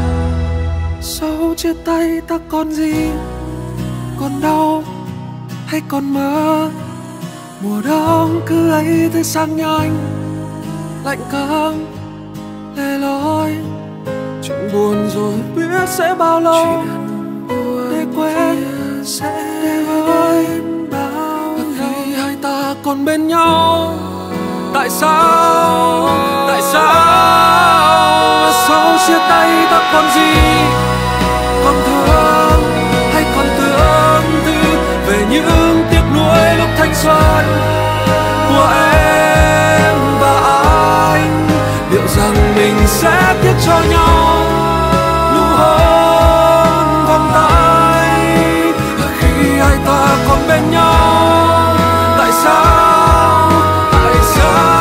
A: Sau chia tay ta còn gì, còn đau hay còn mơ. Mùa đông cứ ấy thế sang nhanh, lạnh cam lẻ loi. Chuyện buồn rồi biết sẽ bao lâu để quên, để vơi. Và khi hai ta còn bên nhau, tại sao, tại sao? Sau chia tay ta còn gì, còn thương hay còn tương tư về những tiếc nuối lúc thanh xuân của em và anh. Liệu rằng mình sẽ tiếc cho nhau nụ hôn, vòng tay. Và khi hai ta còn bên nhau, tại sao, tại sao?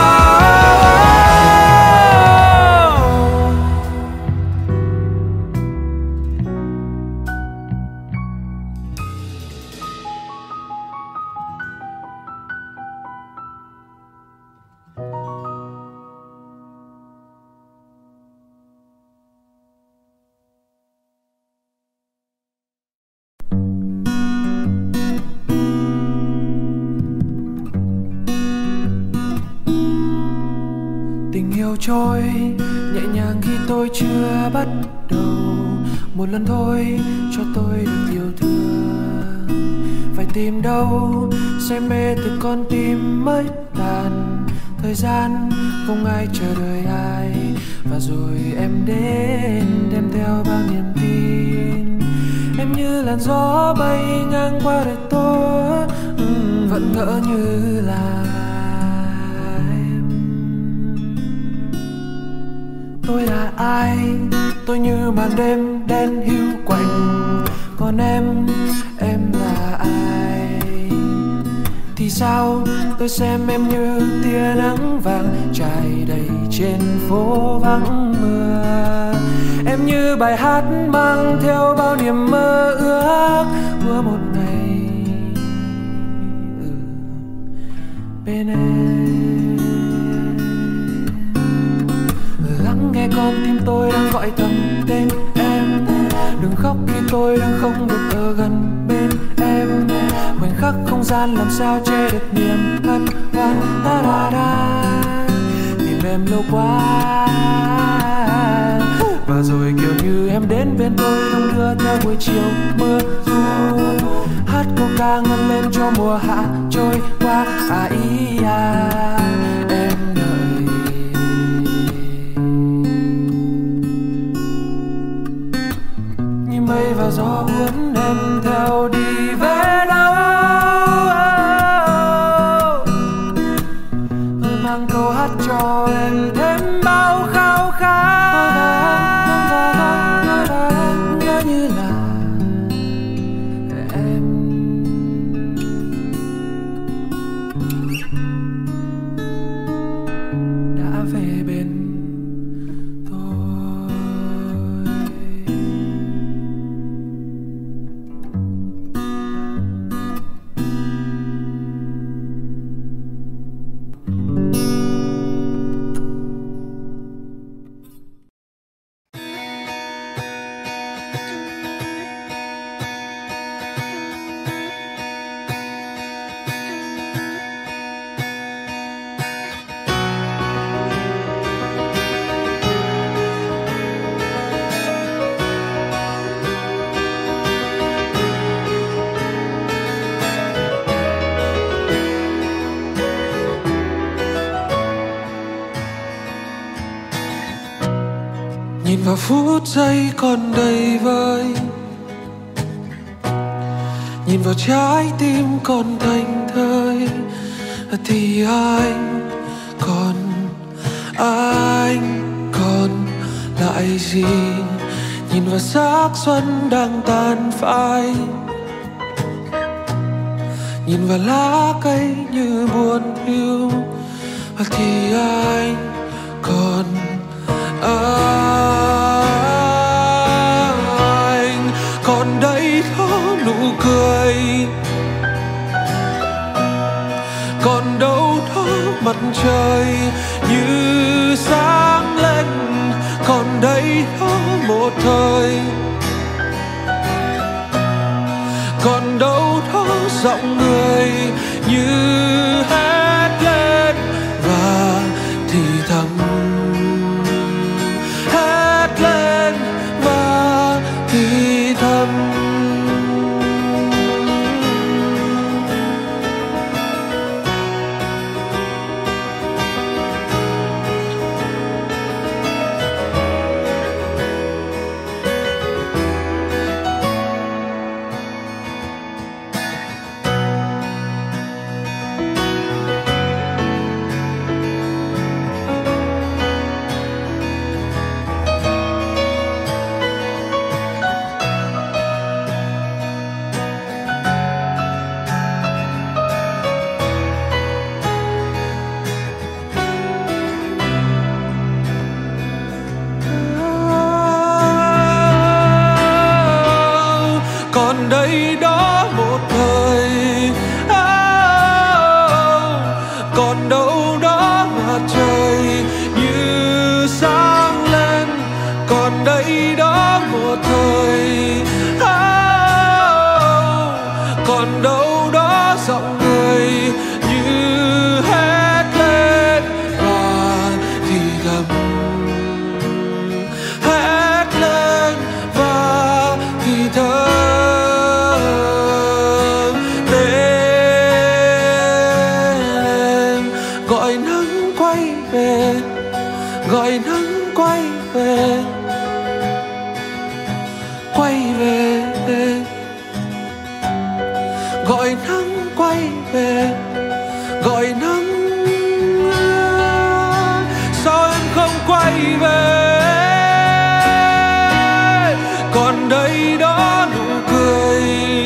A: Tình yêu trôi nhẹ nhàng khi tôi chưa bắt đầu. Một lần thôi cho tôi được yêu thương. Phải tìm đâu say mê từ con tim mới tàn. thời gian không ai chờ đợi ai, và rồi em đến đem theo bao niềm tin. Em như làn gió bay ngang qua đời tôi, vẫn ngỡ như là em. Tôi là ai? Tôi như màn đêm đen hiu quạnh. Còn em là ai? Thì sao tôi xem em như tia nắng vàng trải đầy trên phố vắng mưa. Em như bài hát mang theo bao niềm mơ ước của một ngày bên em. Lắng nghe con tim tôi đang gọi thầm tên em. Đừng khóc khi tôi đang không được ở gần bên em. Khoảnh khắc không gian làm sao che được niềm hân hoan. Ta da da tìm em lâu quá, và rồi kiểu như em đến bên tôi đong đưa theo buổi chiều mưa du. Hát câu ca ngân lên cho mùa hạ trôi qua. À ý à, em đợi. Như mây và gió cuốn em theo đi về đâu. Tôi mang câu hát cho em thêm bao khao khát. Nhớ như là em. Đã về bên tôi. Nhìn vào phút giây còn đầy vơi, nhìn vào trái tim còn thành thơi, thì anh còn lại gì? Nhìn vào xác xuân đang tàn phai, nhìn vào lá cây như buồn hiu, thì anh còn đây đó nụ cười, còn đâu đó mặt trời như sáng lên, còn đây đó một thời, còn đâu đó giọng người như hét lên và thì thầm. Còn đây đó một thời, còn đâu đó mặt trời như sáng lên, còn đây đó một thời, còn đâu đó giọng người như hét lên và thì thầm, hét lên và thì thầm. gọi nắng quay về, quay về, gọi nắng quay về, gọi nắng. Sao em không quay về? Còn đây đó nụ cười,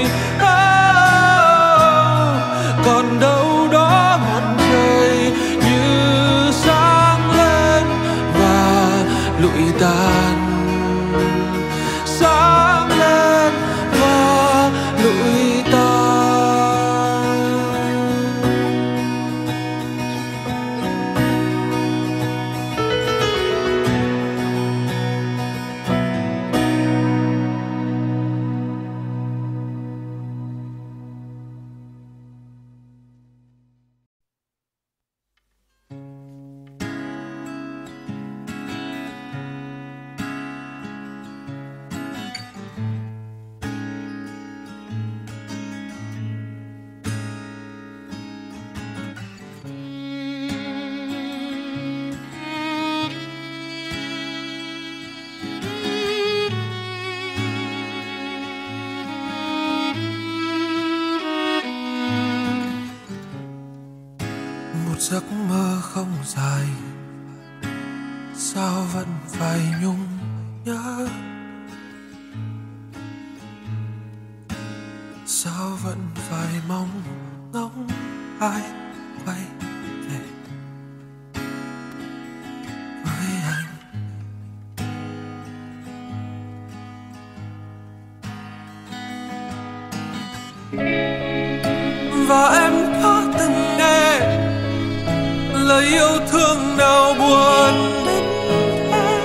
A: còn đâu đó ngọn trời như sáng lên và lụi tàn, sáng lên và lụi tàn. Giấc mơ không dài, sao vẫn phải nhung nhớ, sao vẫn phải mong ngóng ai quay về với anh. Và em có từng nghe lời yêu thương nào buồn đến thế?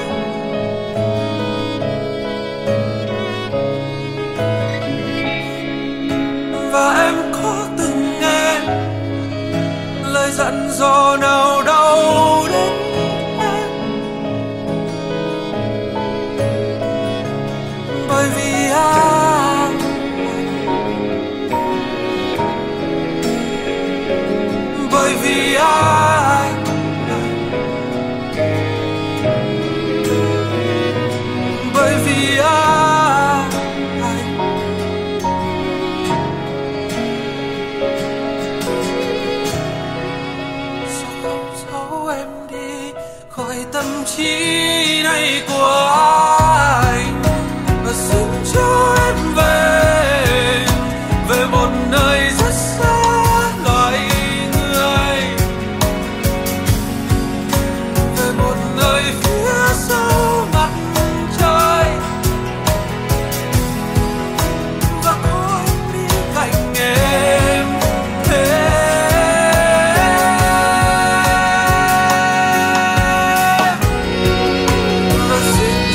A: Và em có từng nghe lời dặn dò nào đau đến thế? Bởi vì anh, bởi vì anh, bởi vì anh, sao không giấu em đi khỏi tâm trí này của anh, và xin cho em về, về một nơi rất xa loài người, về một nơi phía sau mặt trời, và có em đi cạnh em thế. Và xin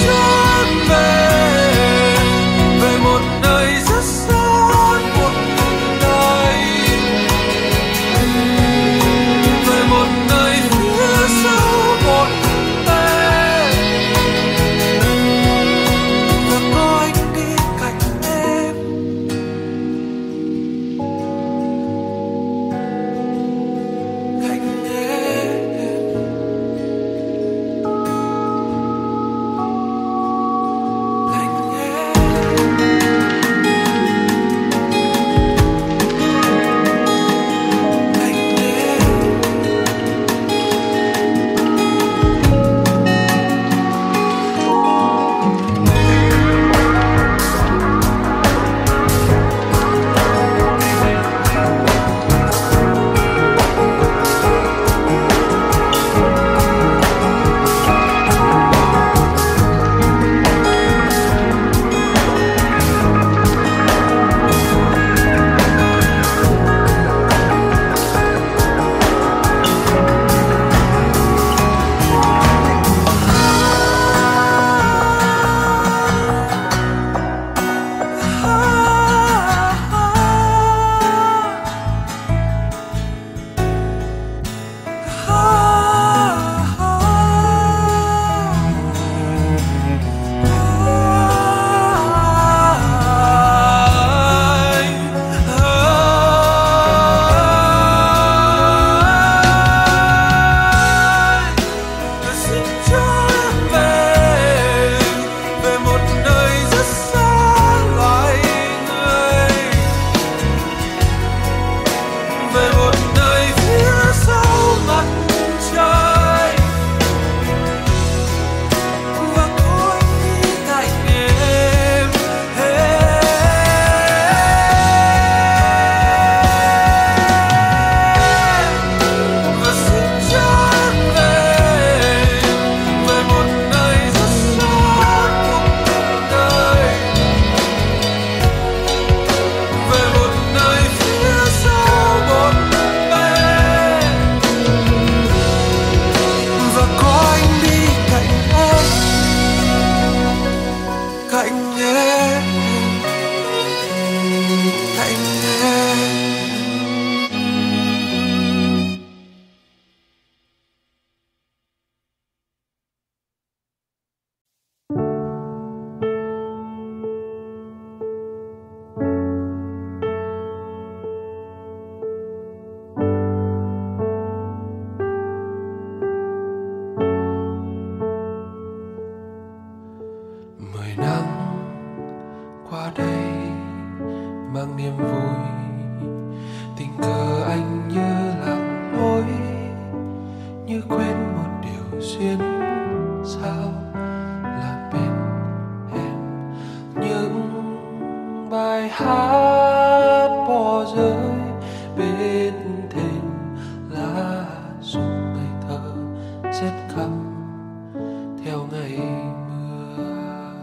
A: niềm vui. Tình cờ anh như lạc lối, như quên một điều duyên sao là bên em. Những bài hát bỏ rơi bên thềm lá rụng ngây thơ rét căm theo ngày mưa.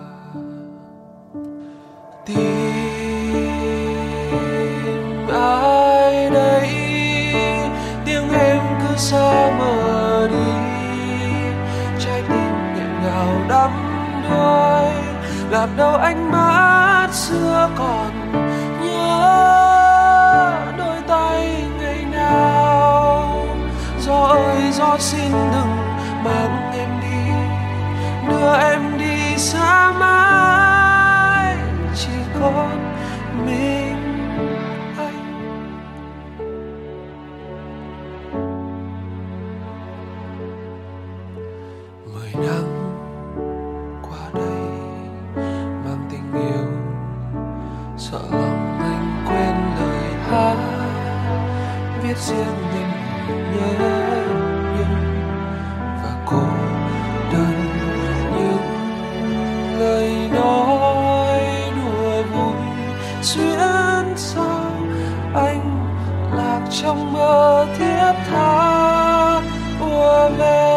A: Tìm ai đây, tiếng em cứ xa mờ đi, trái tim nghẹn ngào đắm đuối. Lạc đâu ánh mắt xưa còn nhớ đôi tay ngày nào. Gió ơi gió xin đừng mang em đi, đưa em đi xa mãi, chỉ còn mình anh. Mười năm qua đây mang tình yêu, sợ lòng anh quên lời hát viết riêng nên nhớ nhung và cô đơn. Những lời nói đùa vui duyên sao anh lạc trong mơ thiết tha ùa về.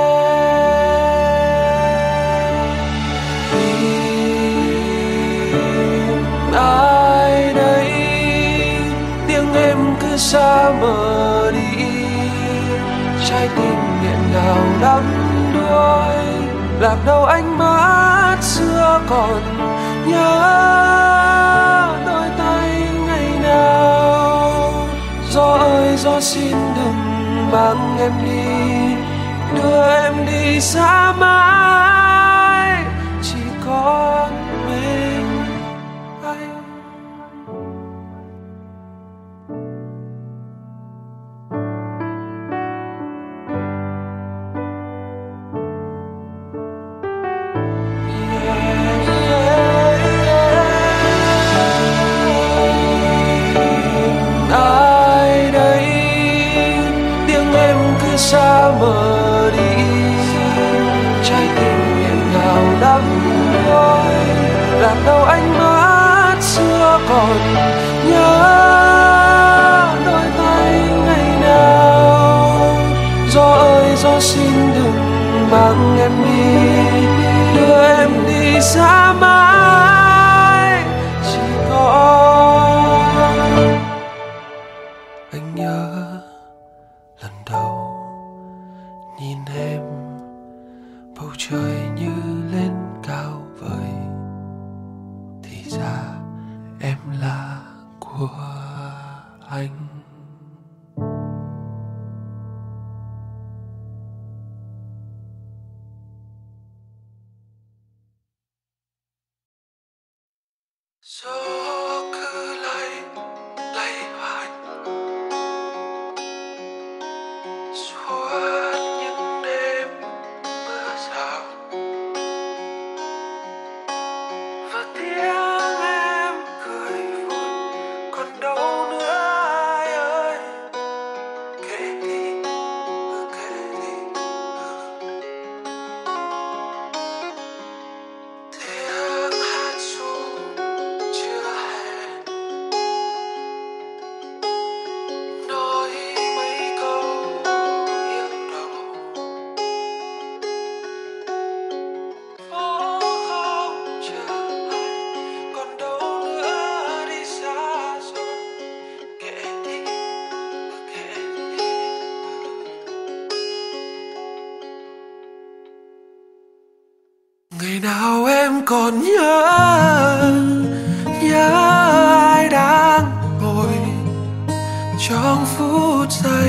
A: Ai đây, tiếng em cứ xa mờ đi, trái tim nghẹn ngào đắm đuối. Lạc đâu ánh mắt xưa còn nhớ đôi tay ngày nào. Gió ơi gió xin đừng mang em đi, đưa em đi xa mãi, chỉ còn mình anh. Ai đây, tiếng em cứ xa mờ đi, trái tim nghẹn ngào đắm đuối. Lạc đâu ánh mắt xưa còn nhớ đôi tay ngày nào. Gió ơi gió xin đừng mang em đi, đưa em đi xa mãi, chỉ còn anh. Nhớ lần đầu nhìn em, bầu trời như lên cao vời, thì ra em là của anh. Gió cứ lay lay hoài suốt những đêm mưa rào, và tiếng em cười vui còn đâu nữa ai ơi. Kể đi kể đi tiếng hát ru chưa hẹn, nói mấy câu yêu đầu. Phố không chờ ai còn đâu nữa đi xa rồi. Kể đi kể đi. Ngày nào em còn nhớ ai đang ngồi trong phút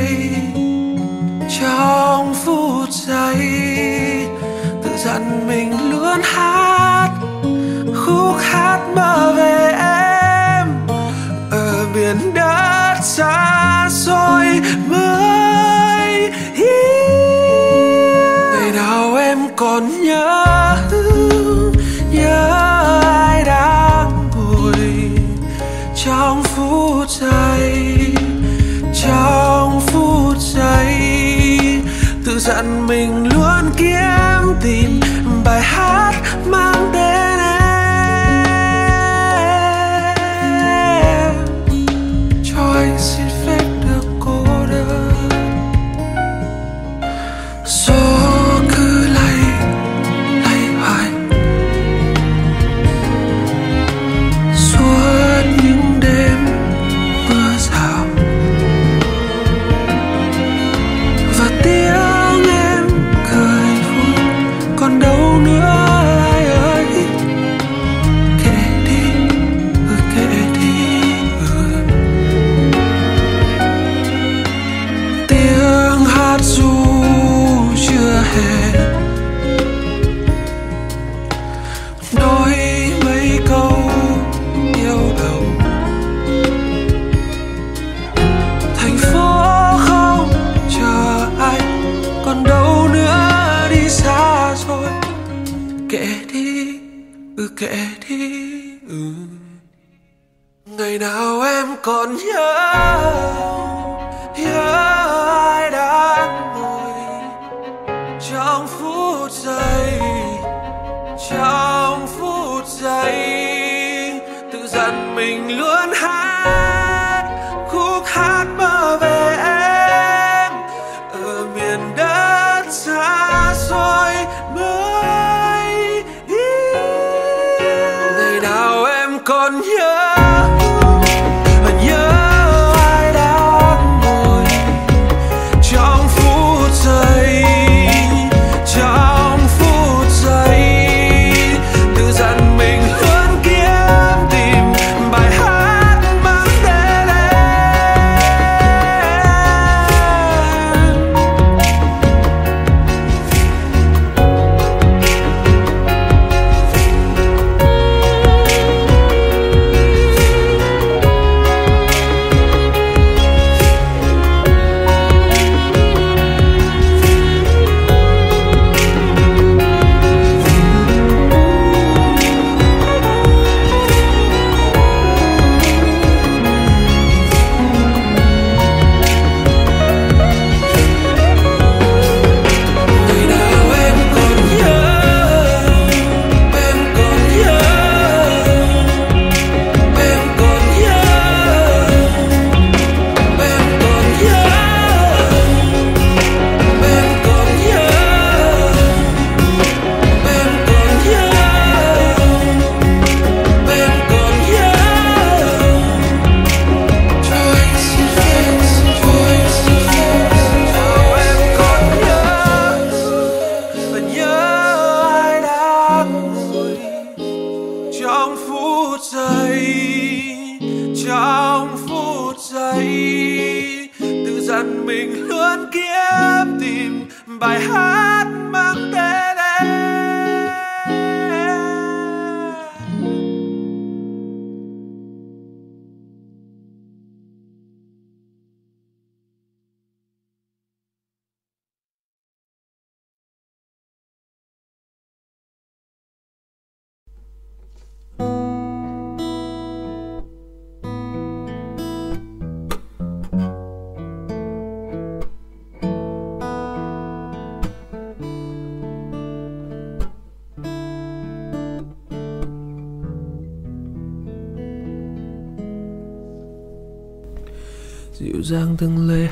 A: giây tự dặn mình luôn hát khúc hát mơ về em ở miền đất xa xôi mới yêu. Ngày nào em còn nhớ ai đang ngồi trong phút
B: kiếm tìm bài hát mang tên em, cho anh xin phép được cô đơn. Gió cứ lay lay hoài suốt những đêm mưa rào, và tiếng em cười vui còn đâu nữa ai ơi. Kệ đi, kệ đi, tiếng hát ru chưa hết, đôi mấy câu yêu đầu. Thành phố không chờ anh còn đâu nữa đi xa rồi. Kệ đi, kệ đi. Ngày nào em còn nhớ ai đang ngồi trong phút giây, trong phút giây tự dặn mình luôn hát khúc hát mơ về em ở miền đất xa xôi mới đi. Ngày nào em còn nhớ ai đang ngồi trong phút giây, trong phút giây tự dặn mình luôn kiếm tìm bài hát mang tên mình luôn kiếm tìm bài hát mang tên em.
A: Dịu dàng từng lời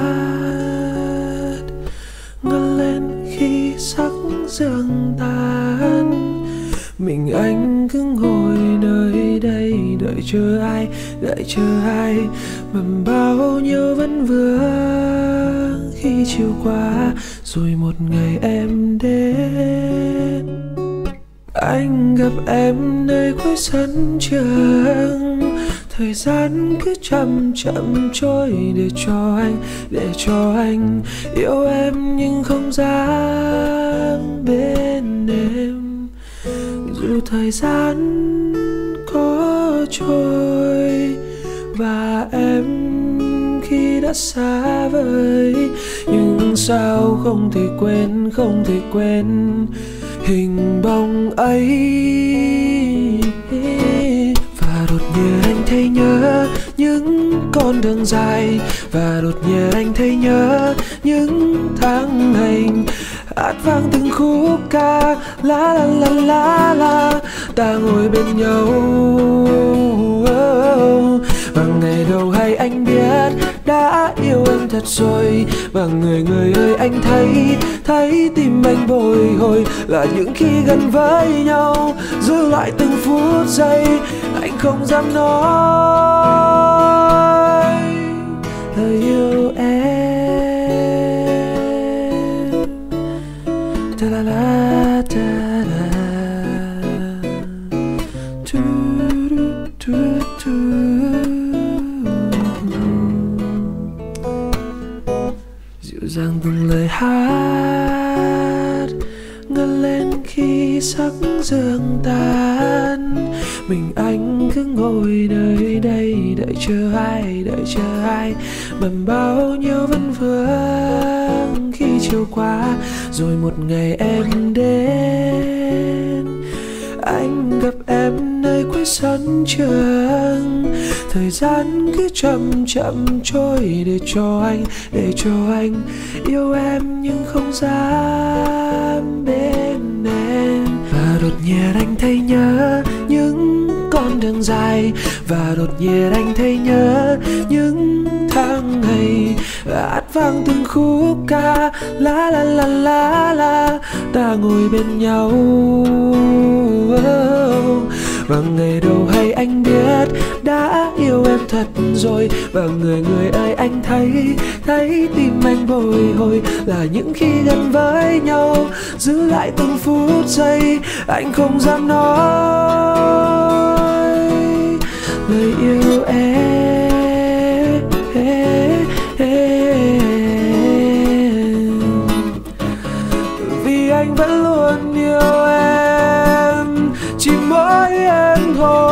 A: hát ngân lên khi sắc sương tan. Mình anh cứ ngồi nơi đây đợi chờ ai mà bao nhiêu vẫn vương. Khi chiều qua rồi một ngày em đến, anh gặp em nơi cuối sân trường. Thời gian cứ chậm chậm trôi để cho anh yêu em nhưng không dám bên em. Dù thời gian có trôi và em khi đã xa vời, nhưng sao không thể quên hình bóng ấy. Và đột nhiên anh thấy nhớ những con đường dài, và đột nhiên anh thấy nhớ những tháng ngày
B: hát vang từng khúc ca la la la la la. Ta ngồi bên nhau và ngày đầu hay anh biết đã yêu em thật rồi. Và người ơi anh thấy tim anh bồi hồi là những khi gần với nhau, giữ lại từng phút giây anh không dám nói lời yêu em. Ta la la ta la tu tu tu. Dịu dàng từng lời hát ngân lên khi sắc sương tan. Mình anh cứ ngồi nơi đây đợi chờ ai bằng bao nhiêu vấn vương. Khi chiều qua rồi một ngày em đến, anh gặp em nơi cuối sân trường. Thời gian cứ chậm trôi để cho anh yêu em nhưng không dám bên em. Và đột nhiên anh thấy nhớ những con đường dài, và đột nhiên anh thấy nhớ những tháng ngày hát vang từng khúc ca la la la la la. Ta ngồi bên nhau và ngày đầu hay anh biết đã yêu em thật rồi. Và người ơi anh thấy tim anh bồi hồi là những khi gần với nhau, giữ lại từng phút giây anh không dám nói lời yêu em. Vì anh vẫn luôn yêu em, chỉ mỗi em thôi.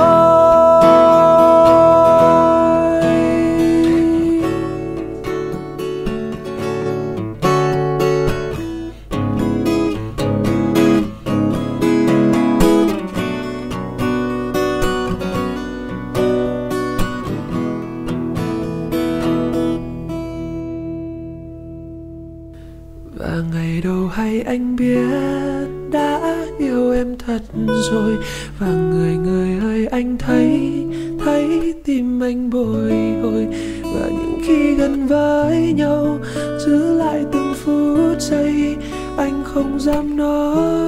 B: Và ngày đầu hay anh biết đã yêu em thật rồi. Và người ơi anh thấy tim anh bồi hồi. Và những khi gần với nhau, giữ lại từng phút giây anh không dám nói